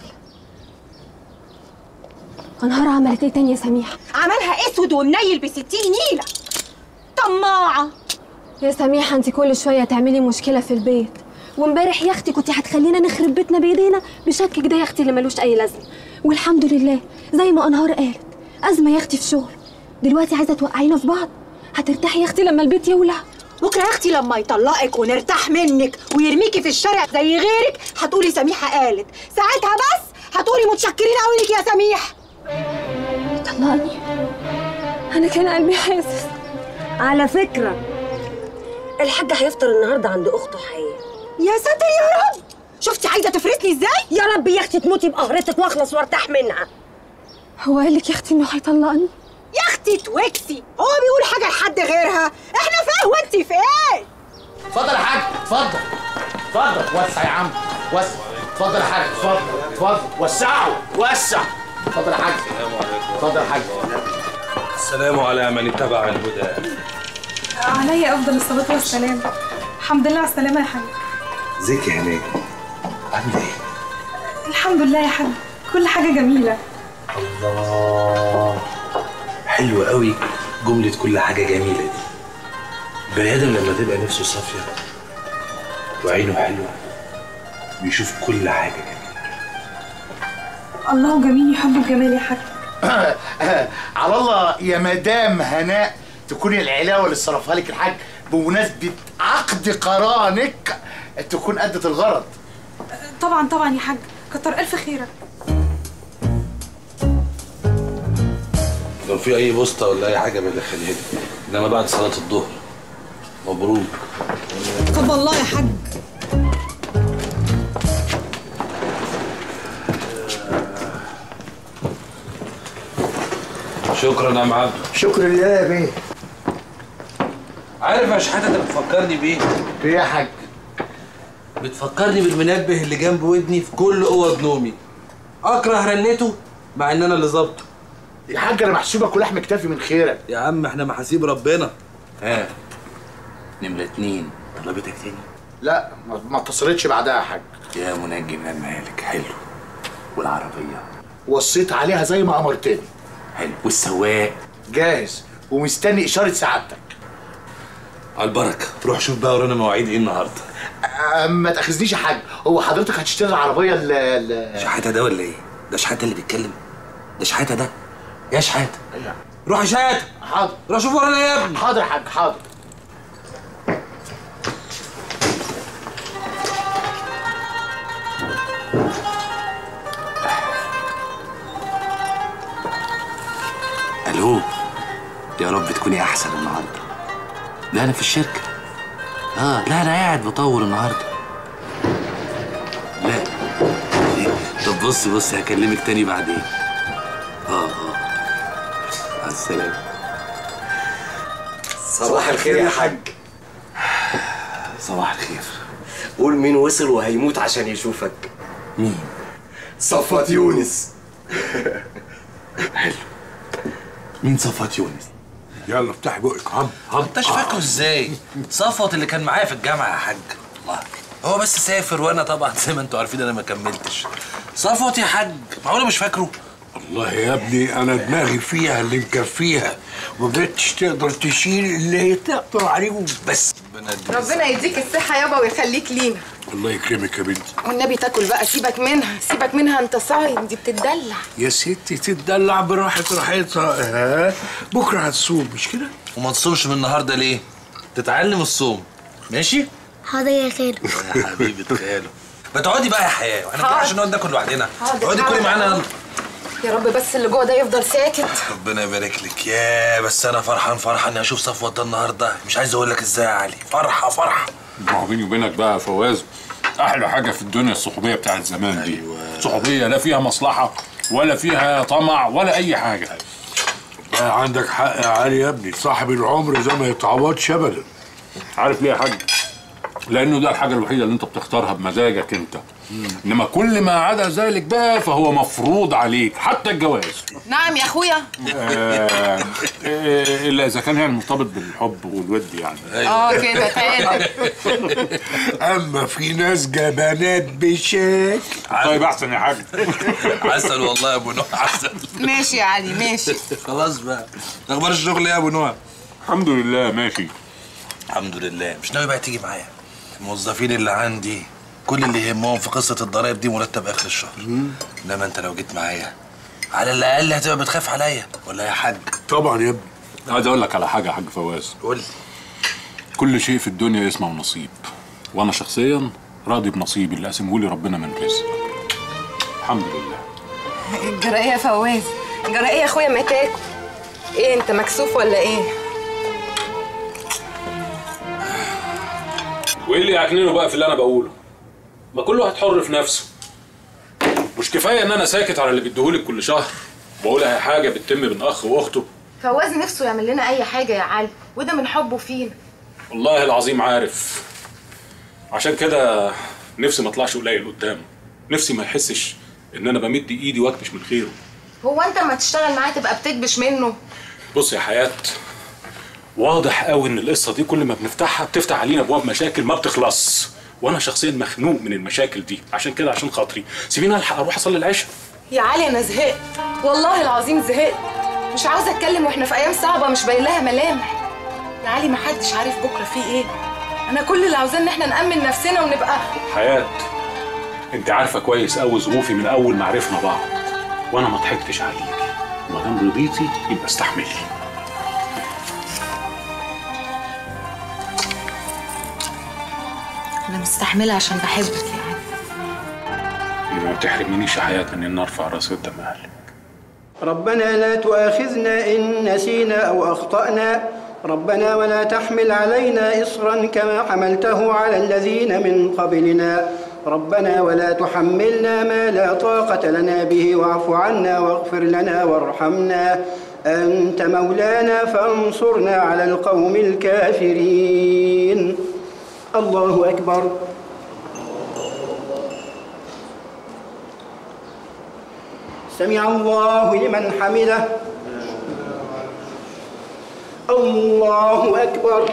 انهار عملت ايه تاني يا سميحه؟ عملها اسود ومنيل بستين نيله. طماعه يا سميحه، انت كل شويه تعملي مشكله في البيت، وامبارح يا اختي كنتي هتخلينا نخرب بيتنا بايدينا بشكك ده يا اختي اللي ملوش اي لازمه. والحمد لله زي ما انهار قالت، ازمه يا اختي في شغل، دلوقتي عايزه توقعينا في بعض. هترتاحي يا اختي لما البيت يولع. بكره يا اختي لما يطلقك ونرتاح منك ويرميكي في الشارع زي غيرك هتقولي سميحه قالت، ساعتها بس هتقولي متشكرين قوي لك يا سميحه. طلقني؟ انا كان قلبي حاسس. على فكره الحاج هيفطر النهارده عند اخته حياه. يا ساتر يا رب، شفتي عايزه تفرسني ازاي؟ يا رب يا اختي تموتي بقهرتك واخلص وارتاح منها. هو قال لك يا اختي انه هيطلقني؟ يا اختي توكسي، هو بيقول حاجه لحد غيرها، احنا فين وانت فين؟ اتفضل يا حاج، اتفضل اتفضل وسع يا عم وسع. اتفضل يا حاج، اتفضل اتفضل وسعوا وسع. اتفضل يا حاج. السلام عليكم. اتفضل يا حاج. السلام على من اتبع الهدى. علي افضل الصلاه والسلام. الحمد لله على السلامه يا حاج. ازيك يا هناء؟ عامله ايه؟ الحمد لله يا حاج، كل حاجه جميله. الله، حلوه قوي جمله كل حاجه جميله دي. البني ادم لما تبقى نفسه صافيه وعينه حلوه بيشوف كل حاجه جميله. الله جميل يحب الجمال يا حاج. على الله يا مدام هناء تكوني العلاوه اللي صرفها لك الحاج بمناسبه عقد قرانك تكون ادت الغرض. طبعا طبعا يا حاج، كتر الف خيرك. لو في اي بوسطه ولا اي حاجه بدخلها لي، انما بعد صلاه الظهر. مبروك. طب والله يا حاج. شكرا يا عم عبده. شكرا لله يا بيه. عارف يا شحاته انت بتفكرني بايه؟ بايه يا حاج؟ بتفكرني بالمنبه اللي جنب ودني في كل اوض نومي. اكره رنته مع ان انا اللي ظابطه. يا حاج انا محسوبك ولحم كتافي من خيرك. يا عم احنا محاسيب ربنا. ها نمرة اتنين طلبتك تاني؟ لا ما اتصلتش بعدها يا حاج. يا منجم يا مالك. حلو. والعربية؟ وصيت عليها زي ما امرتني. حلو. والسواق؟ جاهز ومستني اشاره سعادتك. على البركه. روح شوف بقى ورانا مواعيد ايه النهارده. أه ما تاخذنيش يا حاج، هو حضرتك هتشتري العربيه ال شحاته ده ولا ايه؟ ده شحاته اللي بيتكلم؟ ده شحاته ده؟ يا شحاته. ايوه. روح يا شحاته. حاضر. روح شوف ورانا يا ابني. حاضر يا حاج حاضر. الو. يا رب تكوني احسن النهارده. لا انا في الشركه. اه لا انا قاعد بطور النهارده. لا. طب بص بص هكلمك تاني بعدين. اه اه مع السلامه. صباح الخير يا حاج. صباح الخير. قول مين وصل وهيموت عشان يشوفك. مين؟ صفوت يونس. حلو. مين صفوت يونس؟ يلا افتح بقك. هم هم انتش فاكره ازاي؟ صفوت اللي كان معايا في الجامعه يا حاج. الله هو بس سافر وانا طبعا زي ما انتوا عارفين انا ما كملتش. صفوت يا حاج معقوله مش فاكره؟ والله يا ابني انا دماغي فيها اللي مكفيها ومبقتش تقدر تشيل اللي تقدر عليهم بس. ربنا يديك الصحة يابا ويخليك لينا. الله يكرمك يا بنتي. والنبي تاكل بقى، سيبك منها سيبك منها، انت صايم، دي بتتدلع. يا ستي تتدلع براحة راحتها. ها بكره هتصوم مش كده؟ وما تصومش من النهارده ليه؟ تتعلم الصوم ماشي؟ حاضر يا خالو. يا حبيبة خالو. ما تقعدي بقى يا حياه، احنا كده عشان نقعد ناكل لوحدنا. حاضر. اقعدي كلي معانا يلا. يا رب بس اللي جوه ده يفضل ساكت. ربنا يبارك لك. يا بس انا فرحان فرحان اني اشوف صفوت ده النهارده، مش عايز اقول لك ازاي يا علي. فرحه فرحه. ما هو بيني وبينك بقى يا فواز، احلى حاجه في الدنيا الصحوبيه بتاعت زمان دي. أيوة. صحوبيه لا فيها مصلحه ولا فيها طمع ولا اي حاجه. بقى عندك حق يا علي يا ابني، صاحب العمر ده ما يتعوضش ابدا. عارف ليه يا حاج؟ لانه ده الحاجه الوحيده اللي انت بتختارها بمزاجك انت. انما كل ما عدا ذلك بقى فهو مفروض عليك، حتى الجواز. نعم يا اخويا. آه الا اذا كان يعني مرتبط بالحب والود يعني. اه كده تعالى. اما في ناس جبانات بشكل. طيب احسن يا حاج. عسل والله يا ابو نوح عسل. ماشي يا علي ماشي. خلاص بقى. اخبار الشغل ايه يا ابو نوح؟ الحمد لله ماشي. الحمد لله. مش ناوي بقى تيجي معايا؟ الموظفين اللي عندي كل اللي يهمهم في قصه الضرايب دي مرتب اخر الشهر. انما انت لو جيت معايا على الاقل هتبقى بتخاف عليا ولا يا حاج؟ طبعا يا ابني. عايز اقول لك على حاجه يا حاج فواز. قول لي. كل شيء في الدنيا اسمه نصيب، وانا شخصيا راضي بنصيبي اللي قسمه لي ربنا من رزق. الحمد لله. جرى ايه يا فواز؟ جرى ايه يا اخويا ما تاكل؟ ايه انت مكسوف ولا ايه؟ وايه اللي يعكننه بقى في اللي انا بقوله؟ ما كل واحد حر في نفسه. مش كفايه ان انا ساكت على اللي بيديهولك كل شهر وبقول اي حاجه بتتم بين اخ واخته؟ فواز نفسه يعمل لنا اي حاجه يا علي، وده من حبه فينا. والله العظيم عارف. عشان كده نفسي ما اطلعش قليل قدامه، نفسي ما يحسش ان انا بمد ايدي واكبش من خيره. هو انت اما تشتغل معاه تبقى بتكبش منه؟ بص يا حياه، واضح قوي ان القصه دي كل ما بنفتحها بتفتح علينا ابواب مشاكل ما بتخلص، وانا شخصيا مخنوق من المشاكل دي. عشان كده عشان خاطري سيبيني الحق اروح اصلي العشاء. يا علي انا زهقت والله العظيم زهقت، مش عاوزه اتكلم واحنا في ايام صعبه مش باين لها ملامح. يا علي ما حدش عارف بكره فيه ايه، انا كل اللي عاوزاه ان احنا نامن نفسنا ونبقى. حياه انت عارفه كويس قوي ظروفي من اول ما عرفنا بعض، وانا ما ضحكتش عليكي، ما دام رضيتي يبقى استحملي. انا مستحمله عشان بحبك يا علي. ما تحرمينيش يا حياة من ان ارفع راسي قدام اهلك. ربنا لا تؤاخذنا إن نسينا أو أخطأنا، ربنا ولا تحمل علينا إصرا كما حملته على الذين من قبلنا، ربنا ولا تحملنا ما لا طاقة لنا به واعف عنا واغفر لنا وارحمنا أنت مولانا فانصرنا على القوم الكافرين. الله أكبر. سمع الله لمن حمده. الله أكبر.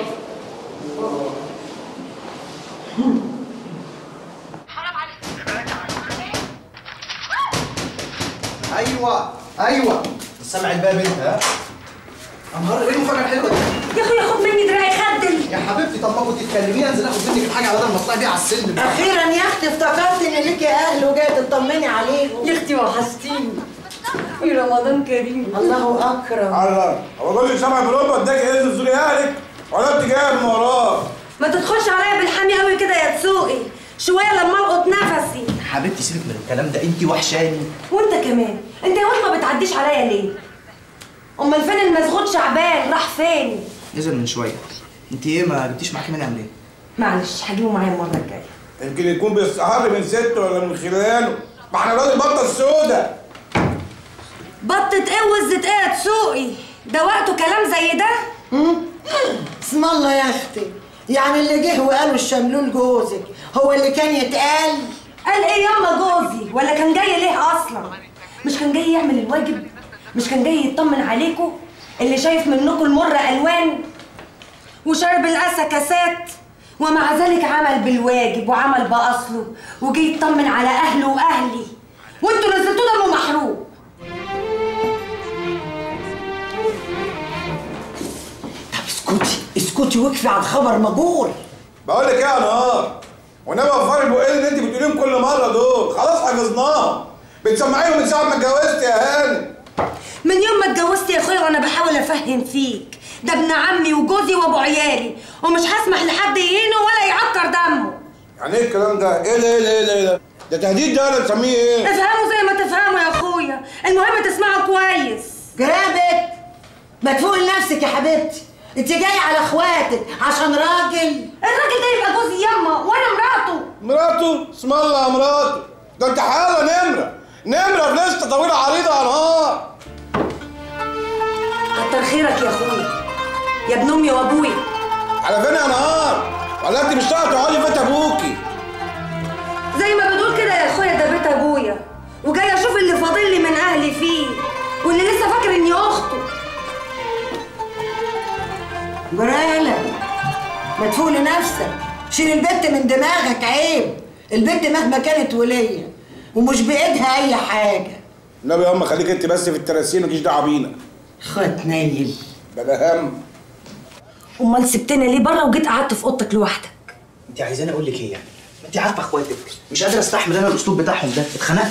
ايوه ايوه سامع الباب انت؟ ها؟ انهار ايه المفاجاه الحلوه دي؟ يا اخويا خد مني دراعي خدل. يا حبيبتي طب ما كنت تكلميني انزل اخد منك الحاجه على بدل ما اطلعي بيها على السلم. اخيرا يا اختي افتكرت ان ليكي اهل وجايه تطمني عليهم. يا اختي وحشتيني. يا رمضان كريم. الله اكرم. الله هو جوزك سامع بلومه اداك اذن تزوري اهلك ولا انت جايه من وراه؟ ما تدخلش عليا بالحامي قوي كده يا تسوقي، شويه لما القط نفسي. حبيبتي سيبك من الكلام ده، انت وحشاني. وانت كمان، انت يا واد ما بتعديش عليا ليه؟ امال فين المسغوط شعبان؟ راح فين؟ نزل من شويه. انت ايه ما جبتيش معاكي منعم ليه؟ معلش هجيبه معايا المره الجايه. يمكن يكون بيستحر من ست ولا من خلاله، ما احنا راجل بطه السودا. بطة ايه وزة ايه يا تسوقي؟ ده وقته كلام زي ده؟ اسم الله يا اختي، يعني اللي جه وقالوا الشملول جوزك هو اللي كان يتقال؟ قال ايه ياما جوزي؟ ولا كان جاي ليه اصلا؟ مش كان جاي يعمل الواجب؟ مش كان جاي يطمن عليكم؟ اللي شايف منكم المر الوان وشرب الاسى كاسات، ومع ذلك عمل بالواجب وعمل باصله وجه يطمن على اهله واهلي، وانتوا نزلتوه دمه محروق. اسكتي اسكتي واكفي على الخبر مجور. بقول لك ايه يا نهار؟ ونبقى وفار البقين اللي انت بتقوليهم كل مره دول خلاص حفظناهم، بتسمعيهم من ساعه ما اتجوزت يا هاني. من يوم ما اتجوزت يا اخويا وانا بحاول افهم فيك، ده ابن عمي وجوزي وابو عيالي، ومش هسمح لحد يهينه ولا يعكر دمه. يعني ايه الكلام ده؟ ايه ده ايه ده ايه ده ايه ده؟ ده تهديد ده ولا نسميه ايه؟ افهموا زي ما تفهموا يا اخويا، المهم تسمعوا كويس. جرابت ما تفوقي لنفسك يا حبيبتي، انت جايه على اخواتك عشان راجل. الراجل ده يبقى جوزي ياما وانا مراته. مراته؟ اسم الله يا مراته، ده انت حاله نمره نمره في لسته طويله عريضه يا نهار. كتر خيرك يا اخويا يا ابن امي وابويا. على فين يا نهار؟ ولا انت مش هتقعدي تقعدي في بيت ابوكي؟ زي ما بتقول كده يا اخويا، ده بيت ابويا، وجاي اشوف اللي فاضل لي من اهلي فيه، واللي لسه فاكر اني اخته. جرالة ما تفوق لنفسك، شيل البت من دماغك، عيب. البت مهما كانت ولية ومش بايدها اي حاجه. النبي يا امه خليك انت بس في التراسين ومالكيش دعوه بينا. خد نيل بلا هم. امال سبتنا ليه بره وجيت قعدت في اوضتك لوحدك؟ انت عايزاني اقول لك ايه يعني؟ ما انت عارفه اخواتك، مش قادره استحمل انا الاسلوب بتاعهم ده، اتخنقت.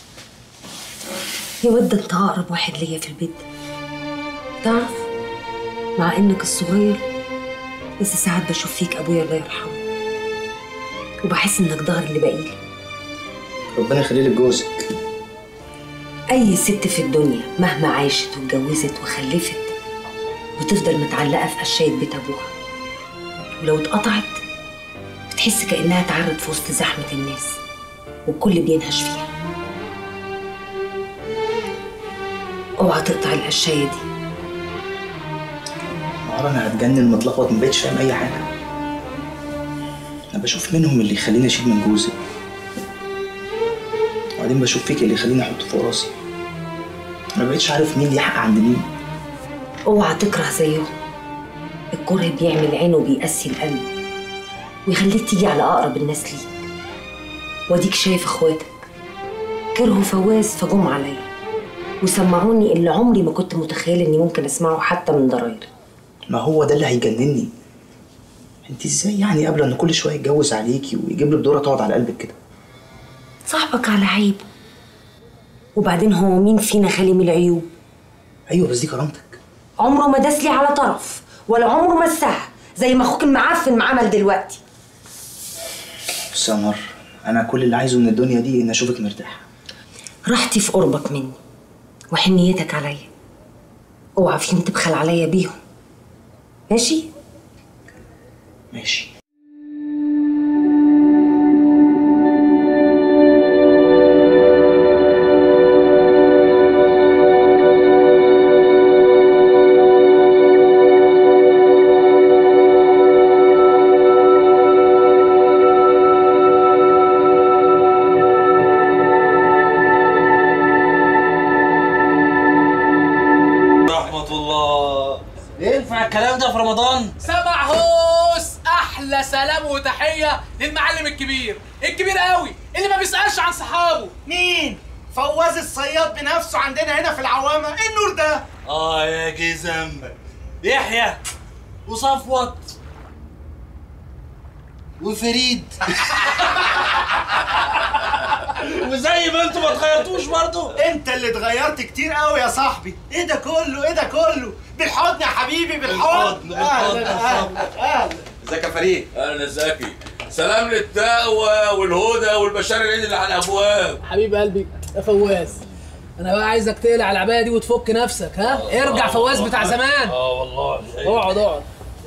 يا ود انت اقرب واحد ليا في البيت ده، تعرف مع انك الصغير بس ساعات بشوف فيك ابويا الله يرحمه، وبحس انك ظهر اللي باقيلي. ربنا يخلي لك جوزك. اي ست في الدنيا مهما عاشت واتجوزت وخلفت بتفضل متعلقه في قشايه بيت ابوها، ولو اتقطعت بتحس كانها اتعرت في وسط زحمه الناس والكل بينهش فيها. اوعى تقطع القشايه دي. نهار انا هتجنن متلخبط، ما بقتش فاهم اي حاجه. انا بشوف منهم اللي يخليني اشيل من جوزي، وبعدين بشوف فيك اللي يخليني احطه فوق راسي. انا ما بقتش عارف مين ليه حق عند مين. اوعى تكره زيهم، الكره بيعمل عين وبيقسي القلب ويخليك تيجي على اقرب الناس ليك. واديك شايف اخواتك كرهوا فواز فجم عليا وسمعوني اللي عمري ما كنت متخيل اني ممكن اسمعه حتى من ضرايري. ما هو ده اللي هيجنني. انت ازاي يعني قابله ان كل شويه يتجوز عليكي ويجيب لك دوره تقعد على قلبك كده؟ صاحبك على عيبه، وبعدين هو مين فينا خالي من العيوب؟ ايوه بس دي كرامتك. عمره ما داس لي على طرف ولا عمره مسها زي ما اخوك المعفن ما عمل دلوقتي. بس يا نار انا كل اللي عايزه من الدنيا دي ان اشوفك مرتاحه. راحتي في قربك مني وحنيتك عليا، اوعى في يوم تبخل عليا بيهم. ماشي؟ ماشي. الكلام ده في رمضان؟ سمع هوس، احلى سلام وتحيه للمعلم الكبير الكبير قوي اللي ما بيسالش عن صحابه. مين؟ فواز الصياد بنفسه عندنا هنا في العوامه. ايه النور ده؟ اه يا جه ذنبك. يحيى وصفوت وفريد وزي ما انتوا ما اتغيرتوش برضه. انت اللي اتغيرت كتير قوي يا صاحبي. ايه ده كله؟ ايه ده كله؟ بالحضن يا حبيبي، بالحضن. اهلا اهلا. ازيك يا فريد؟ اهلا زكي. سلام للتقوى والهدى والبشار العيد اللي على الابواب. حبيب قلبي يا فواز، انا بقى عايزك تقلع العبايه دي وتفك نفسك. ها ارجع فواز بتاع زمان. اه والله. اقعد اقعد.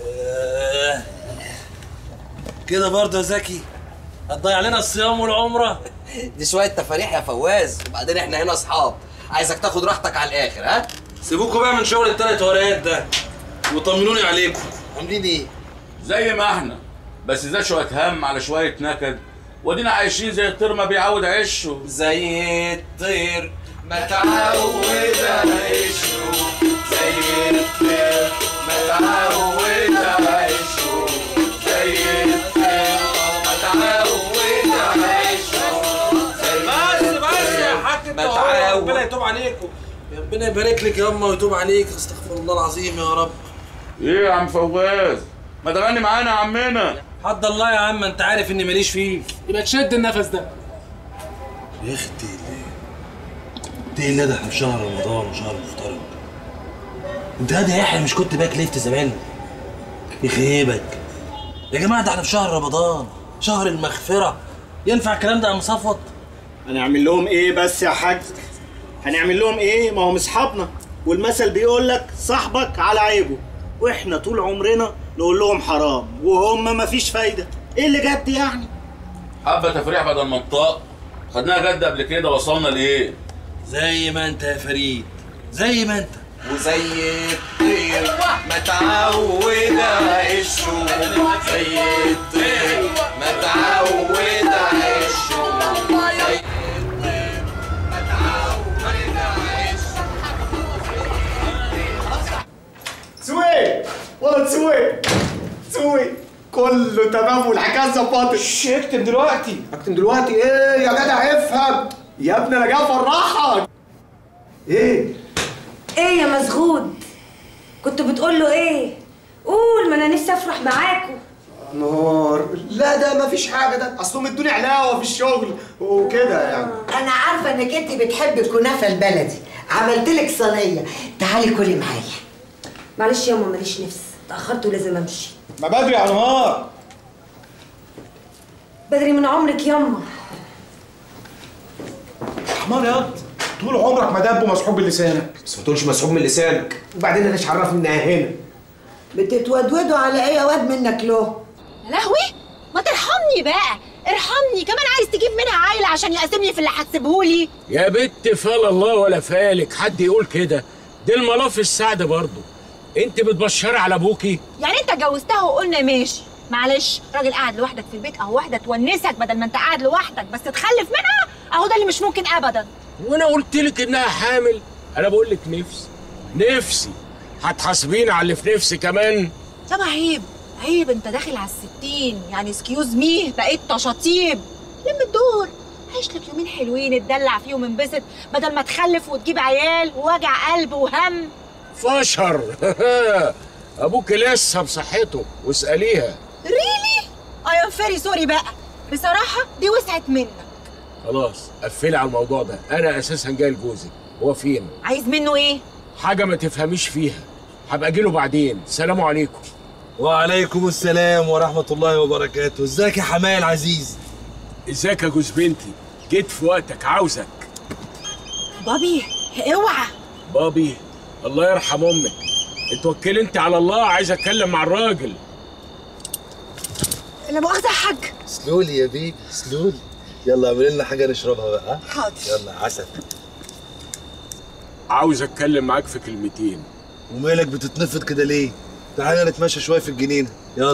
كده برضه يا زكي هتضيع لنا الصيام والعمره. دي شويه تفاريح يا فواز، وبعدين احنا هنا اصحاب، عايزك تاخد راحتك على الاخر. ها سيبوكوا بقى من شغل التلات ورقات ده وطمنوني عليكم. عاملين ايه؟ زي ما احنا، بس ده شويه هم على شويه نكد، ودينا عايشين زي الطير ما بيعود عشه. زي الطير ما تعود عشه، زي الطير ما تعود عشه، زي الطير ما تعود عشه. بس بس يا حاج انت، ربنا يتوب عليكم، ربنا يبارك لك يا اما ويتوب عليك. استغفر الله العظيم يا رب. ايه يا عم فواز؟ ما تغني معانا يا عمنا. حد الله يا عم، انت عارف اني ماليش فيه. يبقى تشد النفس ده يا اختي. ليه؟ ليه ده؟ احنا في شهر رمضان وشهر مفترض. انت هادي يا يحيى، مش كنت باك ليفت زمان؟ يخيبك يا جماعه، ده احنا في شهر رمضان، شهر المغفره. ينفع الكلام ده يا عم صفوت؟ هنعمل لهم ايه بس يا حاج؟ هنعمل لهم ايه؟ ما هم اصحابنا، والمثل بيقول لك صاحبك على عيبه، واحنا طول عمرنا نقول لهم حرام وهم ما فيش فايده. ايه اللي جد يعني؟ حبه تفريح بدل منطق. خدناها جد قبل كده، وصلنا لايه؟ زي ما انت يا فريد، زي ما انت. وزي الطير ما تعود عشه، زي الطير ما تعود عشه، زي الطير ما تعود عشه. تسوي والله تسوي تسوي كله تمام والحكايه ظبطت. اكتب دلوقتي. اكتب دلوقتي ايه يا جدع؟ افهم يا ابني، انا جاي افرحك. ايه؟ ايه يا مسغود؟ كنت بتقول له ايه؟ قول، ما انا نفسي افرح معاكم. نار. لا ده مفيش حاجه، ده اصلهم ادوني علاوه في الشغل وكده يعني. انا عارفه انك انت بتحبي الكنافه البلدي، عملت لك صينيه، تعالي كلي معايا. معلش ياما ماليش نفس، اتاخرت ولازم امشي. ما بدري يا نهار. بدري من عمرك ياما. حمار ياض، طول عمرك مدب ومسحوب من لسانك. بس ما تقولش مسحوب من لسانك، وبعدين انا ايش عرفني انها هنا؟ بتتودودوا على ايه يا واد منك له؟ يا لهوي، ما ترحمني بقى، ارحمني كمان. عايز تجيب منها عيل عشان يقاسمني في اللي هتسيبهولي؟ يا بت فال الله ولا فالك، حد يقول كده؟ دي الملاف السعد برضه. انت بتبشري على ابوكي؟ يعني انت جوزتها وقلنا ماشي، معلش راجل قاعد لوحدك في البيت اهو، واحده تونسك بدل ما انت قاعد لوحدك بس تخلف منها، اهو ده اللي مش ممكن ابدا. وانا قلت لك انها حامل؟ انا بقول لك نفسي نفسي. هتحاسبيني على اللي في نفسي كمان؟ طب عيب عيب، انت داخل على الستين، يعني سكيوز ميه، بقيت تشاطيب. لم الدور، عيش لك يومين حلوين اتدلع فيهم انبسط، بدل ما تخلف وتجيب عيال ووجع قلب وهم. فشر. ابوك لسه بصحته واساليها. ريلي؟ اي ام فيري سوري بقى، بصراحه دي وسعت منك. خلاص قفلي على الموضوع ده، انا اساسا جاي لجوزي. هو فين؟ عايز منه ايه؟ حاجه ما تفهميش فيها، هبقى اجيله بعدين. سلام عليكم. وعليكم السلام ورحمه الله وبركاته. ازيك يا حماية العزيز؟ ازيك يا جوز بنتي؟ جيت في وقتك، عاوزك. بابي اوعى. بابي الله يرحم امك. اتوكل انت على الله، عايز اتكلم مع الراجل. لا مؤاخذة يا حاج. سلولي يا بيبي سلولي. يلا اعمل لنا حاجه نشربها بقى. ها حاضر. يلا عسل. عاوز اتكلم معاك في كلمتين. ومالك بتتنفض كده ليه؟ تعالى نتمشى شويه في الجنينه. يلا.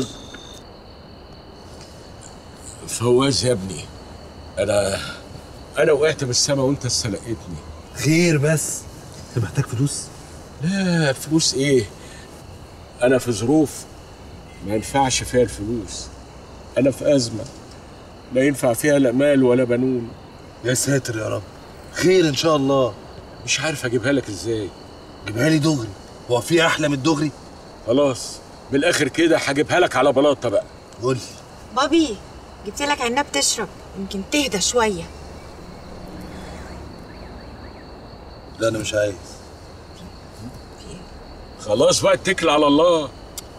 فواز يا ابني، انا انا وقعت من السما وانت استلقيتني. خير بس؟ انت محتاج فلوس؟ لا فلوس ايه؟ انا في ظروف ما ينفعش فيها الفلوس. انا في ازمه لا ينفع فيها لا مال ولا بنون. يا ساتر يا رب. خير ان شاء الله. مش عارف اجيبها لك ازاي. جيبها لي دغري. هو في احلى من الدغري؟ خلاص بالاخر كده هجيبها لك على بلاطه بقى. قول لي. بابي جبت لك عناب تشرب يمكن تهدى شويه. لا انا مش عايز. خلاص بقى اتكل على الله.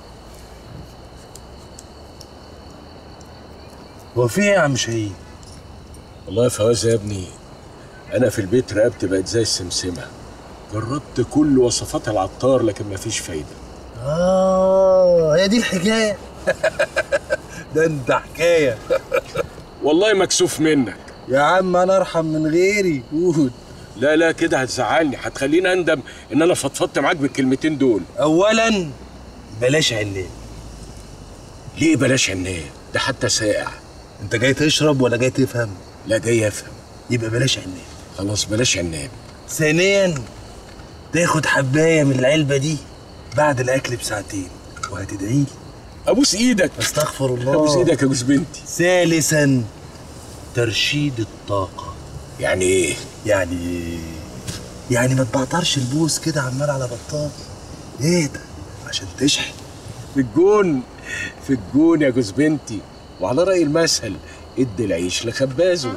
هو في ايه يا عم شهيد؟ والله يا فواز يا ابني، انا في البيت رقبتي بقت زي السمسمه. جربت كل وصفات العطار لكن مفيش فايده. اه هي دي الحكايه. ده انت حكايه. والله مكسوف منك يا عم. انا ارحم من غيري. قول. لا لا كده هتزعلني، هتخليني اندم ان انا فضفضت معاك بالكلمتين دول. اولا بلاش عناب. ليه بلاش عناب؟ ده حتى ساقع. انت جاي تشرب ولا جاي تفهم؟ لا جاي افهم. يبقى بلاش عناب. خلاص بلاش عناب. ثانيا تاخد حبايه من العلبه دي بعد الاكل بساعتين وهتدعي لي. ابوس ايدك. استغفر الله. ابوس ايدك يا جوز بنتي. ثالثا ترشيد الطاقه. يعني ايه؟ يعني يعني ما تبعترش البوس كده عمال على بطال. ايه ده؟ عشان تشحن. في الجون في الجون يا جوز بنتي. وعلى رأي المثل ادي العيش لخبازه.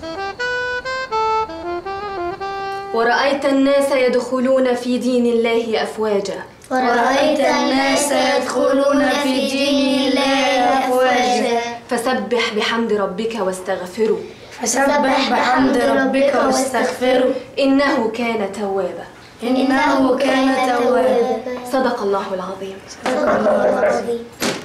ورأيت الناس يدخلون في دين الله أفواجا. ورأيت الناس يدخلون في دين الله أفواجا. فسبح بحمد ربك واستغفره. فسبح بحمد ربك واستغفره. إنه كان توابا. إنه كان توابا. صدق الله العظيم. صدق الله العظيم.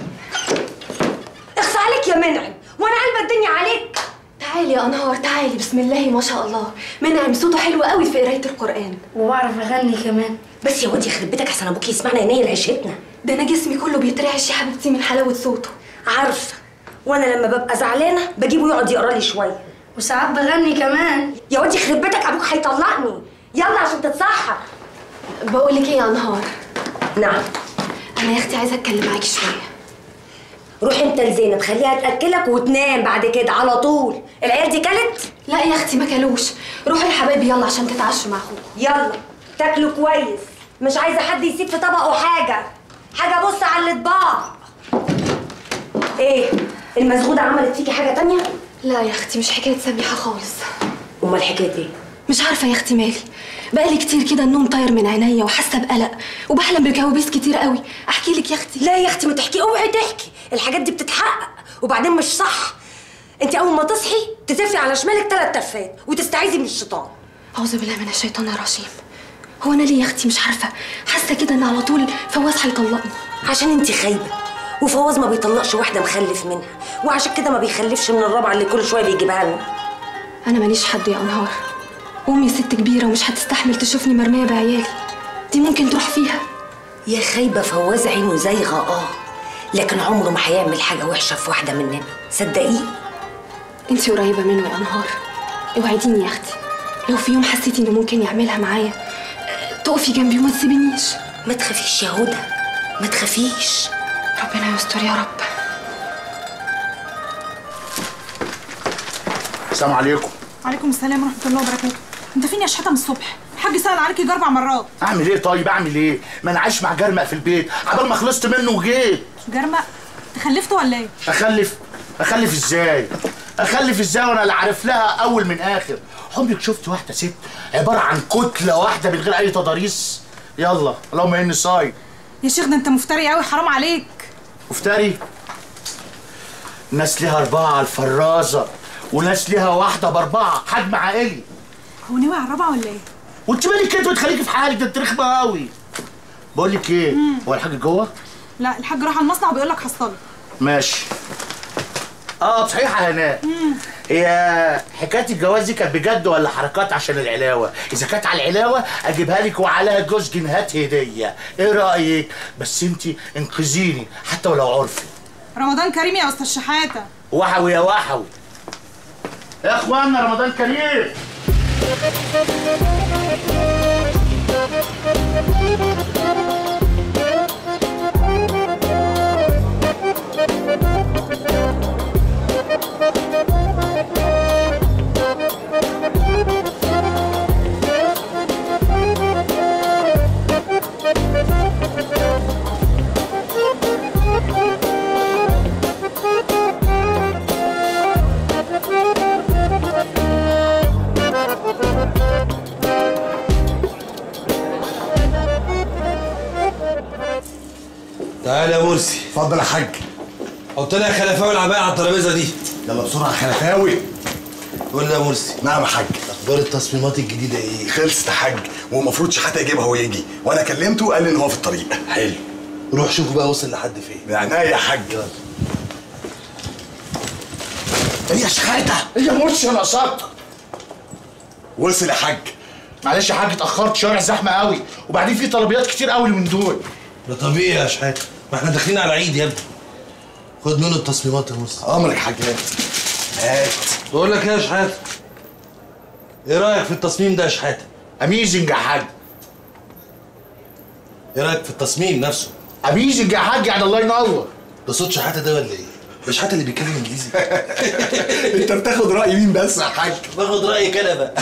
اخص عليك يا منعم، وانا قلبة الدنيا عليك. تعالي يا انهار تعالي. بسم الله ما شاء الله. منعم صوته حلو قوي في قرايه القران وبعرف اغني كمان. بس يا واد يخرب بيتك احسن ابوك يسمعنا ينيل عيشتنا. ده انا جسمي كله بيترعش يا حبيبتي من حلاوه صوته. عارفه، وانا لما ببقى زعلانه بجيبه يقعد يقرا لي شويه. وساعات بغني كمان. يا واد يخرب بيتك ابوك هيطلقني. يلا عشان تتصحى. بقول لك ايه يا انهار؟ نعم. انا يا اختي عايزه اتكلم معاكي شويه. روحي انت لزينب خليها تاكلك وتنام بعد كده على طول. العيال دي كلت؟ لا يا اختي ما كلوش. روحي يا حبايبي يلا عشان تتعشوا مع اخوك. يلا تاكلوا كويس. مش عايزه حد يسيب في طبقه حاجه. حاجه بص على الاطباق. ايه المسغوده عملت فيكي حاجه تانية؟ لا يا اختي مش حكايه سميحه خالص. امال حكايه ايه؟ مش عارفه يا اختي مالي. بقالي كتير كده النوم طاير من عينيا وحاسه بقلق وبحلم بكوابيس كتير قوي. احكي لك يا اختي؟ لا يا اختي ما تحكي. اوعي تحكي، الحاجات دي بتتحقق وبعدين مش صح. انت اول ما تصحي تتفي على شمالك ثلاث تفات وتستعيذي من الشيطان. اعوذ بالله من الشيطان الرجيم. هو انا ليه يا اختي مش عارفه حاسه كده ان على طول فواز هيطلقني؟ عشان انت خايبه، وفواز ما بيطلقش واحده مخلف منها، وعشان كده ما بيخلفش من الرابعه اللي كل شويه بيجيبها لنا. انا ماليش حد يا انهار. امي ست كبيره ومش هتستحمل تشوفني مرميه بعيالي. دي ممكن تروح فيها. يا خايبه فواز عينه زايغه اه، لكن عمره ما هيعمل حاجه وحشه في واحده مننا، صدقيه. انتي قريبه منه يا انهار. اوعديني يا اختي لو في يوم حسيتي انه ممكن يعملها معايا تقفي جنبي وما تسيبنيش. ما تخافيش يا هدى، ما تخافيش. ربنا يستر يا رب. السلام عليكم. وعليكم السلام ورحمه الله وبركاته. انت فين يا شحاته من الصبح؟ الحاج سأل عليك يجي اربع مرات. اعمل ايه طيب؟ اعمل ايه؟ ما انا عايش مع جرمق في البيت عبال ما خلصت منه وجيت. جرمق؟ تخلفت ولا ايه؟ اخلف؟ اخلف ازاي؟ اخلف ازاي وانا اللي عارف لها اول من اخر؟ عمرك شفت واحده ست عباره عن كتله واحده من غير اي تضاريس؟ يلا اللهم اني صايم. يا شيخ ده انت مفتري قوي، حرام عليك. مفتري؟ الناس ليها اربعه على الفرازه وناس ليها واحده باربعه حجم عائلي. هو ناوي على الرابعه ولا ايه؟ وانت مالك كده وتخليكي في حالك؟ ده انت رخمه قوي. بقول لك ايه، هو الحاج جوه؟ لا الحاج راح على المصنع وبيقول لك حصله. ماشي. اه صحيح يا هناء، هي حكايه الجواز دي كانت بجد ولا حركات عشان العلاوه؟ اذا كانت على العلاوه اجيبها لك وعليها جوز جنيهات هديه، ايه رايك؟ بس انت انقذيني حتى ولو عرفي. رمضان كريم يا استاذ شحاته. وحوي يا وحوي يا اخوانا، رمضان كريم. تعالى يا مرسي. اتفضل يا حاج. حط لي خلفاوي العباية على الترابيزه دي. يلا بسرعه يا خلفاوي. قول لي يا مرسي. نعم يا حاج. اخبار التصميمات الجديده ايه؟ خلصت يا حاج، والمفروض شحاته يجيبها ويجي، وانا كلمته قال لي ان هو في الطريق. حلو. روح شوف بقى وصل لحد فين. بعناية يا حاج. ايه يا شحاته؟ ايه يا مرسي انا قصدت. وصل يا حاج. معلش يا حاج اتاخرت، شوارع زحمه قوي، وبعدين في طلبيات كتير قوي من دول. ده طبيعي يا شحاته، ما احنا داخلين على عيد يا ابني. خد منه التصميمات يا مرسي. امرك يا حاج. هات هات. بقول لك ايه يا شحاته؟ ايه رايك في التصميم ده يا شحاته؟ اميزنج يا حاج. ايه رايك في التصميم نفسه؟ اميزنج يا حاج، يعني الله ينور. ده صوت شحاته ده ولا ايه؟ مش شحاته اللي بيتكلم انجليزي؟ انت بتاخد راي مين بس يا حاج؟ باخد رايك انا بقى.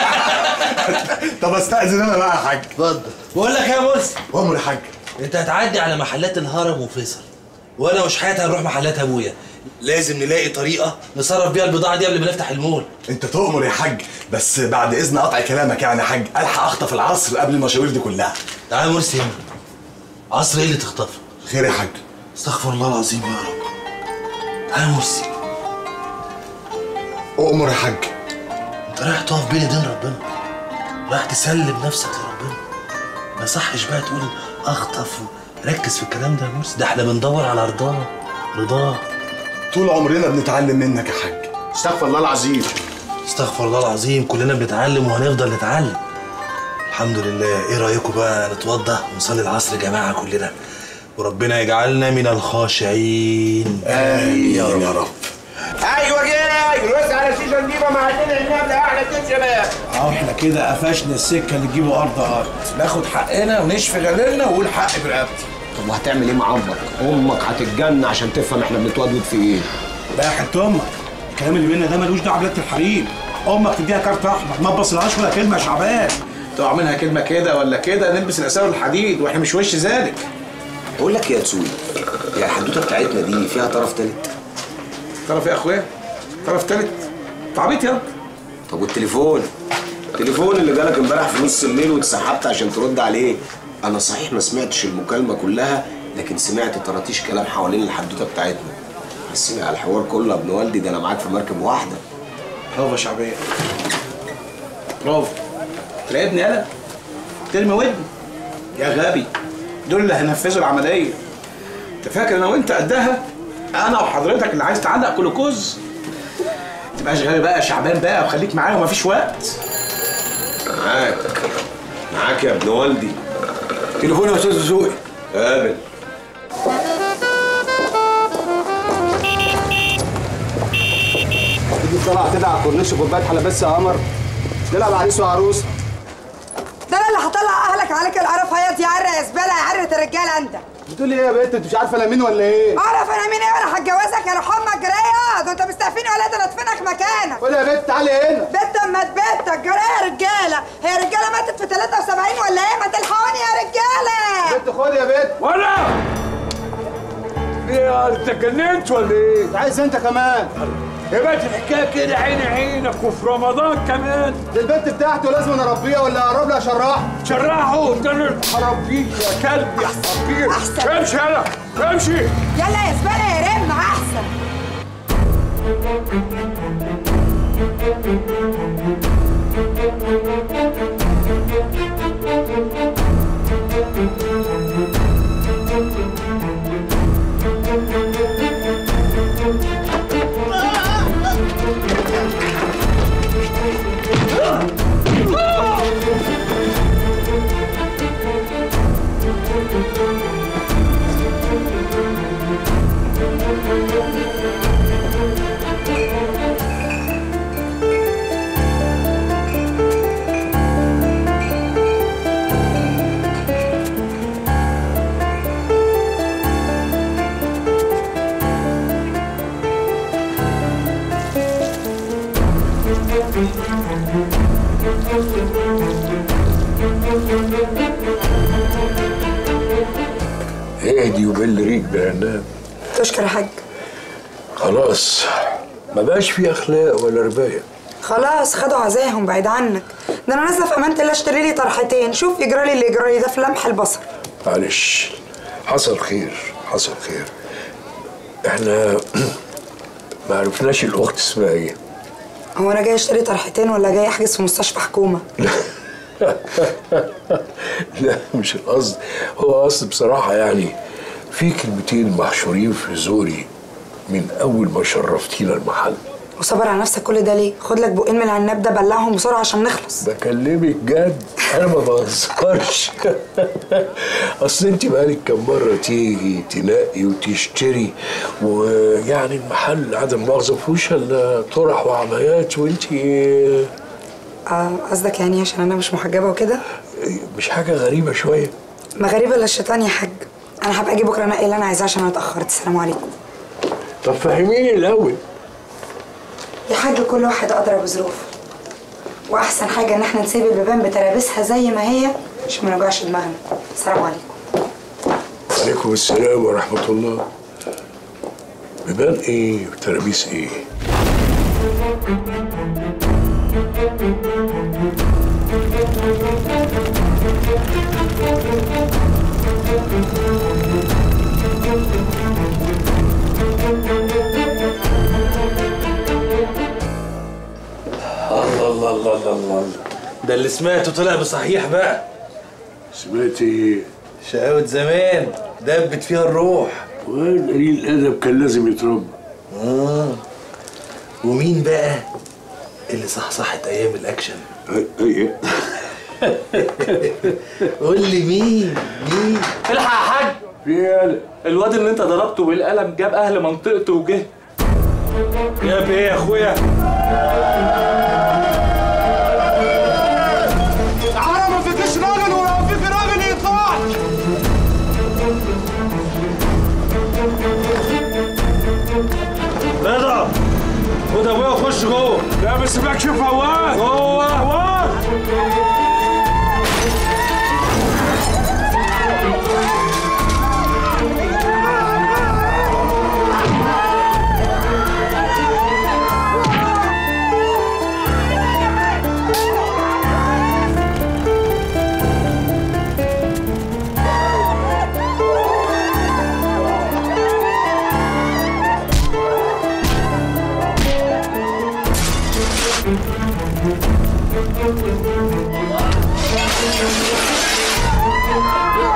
طب استاذن انا بقى يا حاج. اتفضل. بقول لك ايه يا مرسي؟ امر يا حاج. انت هتعدي على محلات الهرم وفيصل، وانا وشحاته هنروح محلات ابويا. لازم نلاقي طريقه نصرف بيها البضاعه دي قبل ما نفتح المول. انت تؤمر يا حاج، بس بعد اذن قطع كلامك يعني يا حاج، الحق اخطف العصر قبل المشاوير دي كلها. تعالى يا مرسي هنا. عصر ايه اللي تخطفه؟ خير يا حاج. استغفر الله العظيم يا رب. تعالى يا مرسي. اؤمر يا حاج. انت رايح تقف بين ايدين ربنا، رايح تسلم نفسك لربنا. ما يصحش بقى تقول اخطف. ركز في الكلام ده يا مرسي، ده احنا بندور على رضاه. رضاه. طول عمرنا بنتعلم منك يا حاج. استغفر الله العظيم. استغفر الله العظيم، كلنا بنتعلم وهنفضل نتعلم. الحمد لله. ايه رايكم بقى نتوضى ونصلي العصر يا جماعه كلنا، وربنا يجعلنا من الخاشعين. امين يا رب. يا رب. ايوه جاي نوزع على شيشه نجيبها مع اتنين عناب لاحلى اتنين شباب. اه احنا كده قفشنا السكه اللي تجيبه ارض ارض، ناخد حقنا ونشفي غليلنا ونقول حق برقبتي. طب وهتعمل ايه مع امك؟ امك هتتجن عشان تفهم احنا بنتودود في ايه. لا يا حته امك، الكلام اللي بينا ده ملوش دعوه بلاد الحريم. امك تديها كارت احمر، ما تبصلهاش ولا كلمه يا شعبان. تقع منها كلمه كده ولا كده نلبس الاساور الحديد، واحنا مش وش ذلك. بقول لك يا تسوي، يا الحدوته بتاعتنا دي فيها طرف تالت. طرف ايه يا اخويا؟ طرف تالت؟ انت عبيط يا. طب والتليفون؟ التليفون اللي جالك امبارح في نص الليل واتسحبت عشان ترد عليه. انا صحيح ما سمعتش المكالمه كلها، لكن سمعت طراطيش كلام حوالين الحدوته بتاعتنا. بس على الحوار كله يا ابن والدي، ده انا معاك في مركب واحده. برافو يا شعبيه. برافو. تراقبني يالا؟ ترمي ودني يا غبي. دول اللي هينفذوا العمليه. انت فاكر انا وانت قدها؟ انا وحضرتك اللي عايز تعلق كلوكوز. ما تبقاش غبي بقى يا شعبان بقى، وخليك معايا ومفيش وقت. معاك معاك يا ابن والدي. تليفون يا استاذ ذوقي. قابل. تيجي طالع كده على الكورنيش كوبايه حلا بس يا قمر. نلعب عريس وعروسه. ده انا اللي هطلع اهلك عليك القرف. هيا يعرق يا زباله، يعرق الرجاله انت. بتقولي ايه يا بنت؟ انت مش عارفه انا مين ولا ايه؟ اعرف انا مين ايه؟ انا هتجوزك يا روح امك جرايه. ده انت مستقفيني ولا ده ادفنك مكانك. قولي يا بنت تعالي هنا. بنت اما تبتك جرايه يا رجاله. هي رجاله ماتت في تلاتة وسبعين ولا ايه؟ ما تلحقوني يا رجاله. بنت خد يا بنت. ولا ايه انت اتجننت ولا ايه؟ انت عايز انت كمان؟ يا بنت الحكايه كده عيني عينك وفي رمضان كمان. دي البنت بتاعته لازم انا اربيها ولا اقرب لها اشرحها؟ شرحه ده انا هربيك يا كلب يا حقير. احسن. امشي يلا امشي. يلا يا زباله يا رم احسن. اهدي وبل ريك بعناب. تشكر يا حاج. خلاص ما بقاش في اخلاق ولا ربايه. خلاص خدوا عزاهم بعيد عنك. ده انا نازله في امانه الله اشتري لي طرحتين، شوف يجرى لي اللي يجرى لي ده في لمح البصر. معلش حصل خير حصل خير. احنا ما عرفناش الاخت اسمها ايه. هو انا جاي اشتري طرحتين ولا جاي احجز في مستشفى حكومه؟ لا مش القصد، هو قصد بصراحه يعني في كلمتين محشورين في زوري من اول ما شرفتينا المحل. وصبر على نفسك كل ده ليه؟ خد لك بقين من العناب ده بلعهم بسرعه عشان نخلص. بكلمك جد انا ما بهزرش. اصل انت بقالك كم مره تيجي تنقي وتشتري، ويعني المحل عدم مؤاخذه فيهوش الا طرح وعبايات، وانت اه قصدك يعني عشان انا مش محجبه وكده؟ مش حاجه غريبه شويه؟ ما غريبه الا الشيطان يا حاج. انا هبقى اجي بكره انقي اللي انا عايزاه عشان انا اتاخرت. السلام عليكم. طب فهميني الاول يا حاج. كل واحد ادرى بظروفه، واحسن حاجه ان احنا نسيب البيبان بترابيسها زي ما هي عشان ما نوجعش دماغنا. السلام عليكم. وعليكم السلام ورحمه الله. بيبان ايه وترابيس ايه؟ الله الله الله الله الله، ده اللي سمعته طلع بصحيح بقى. سمعت ايه؟ شقاوة زمان دبت فيها الروح. وقليل الادب كان لازم يتربى. اه ومين بقى اللي صحصحت ايام الاكشن؟ ايه؟ قول لي مين؟ مين؟ الحق يا حاج. في ايه؟ الواد اللي انت ضربته بالقلم جاب اهل منطقته وجه. جاب ايه يا اخويا؟ تعالى ما فيكش راجل ولو فيك راجل يطلع. رضا خد ابويا وخش جوه. لا بس سيبك شوف فواز. جوه فواز. Yeah.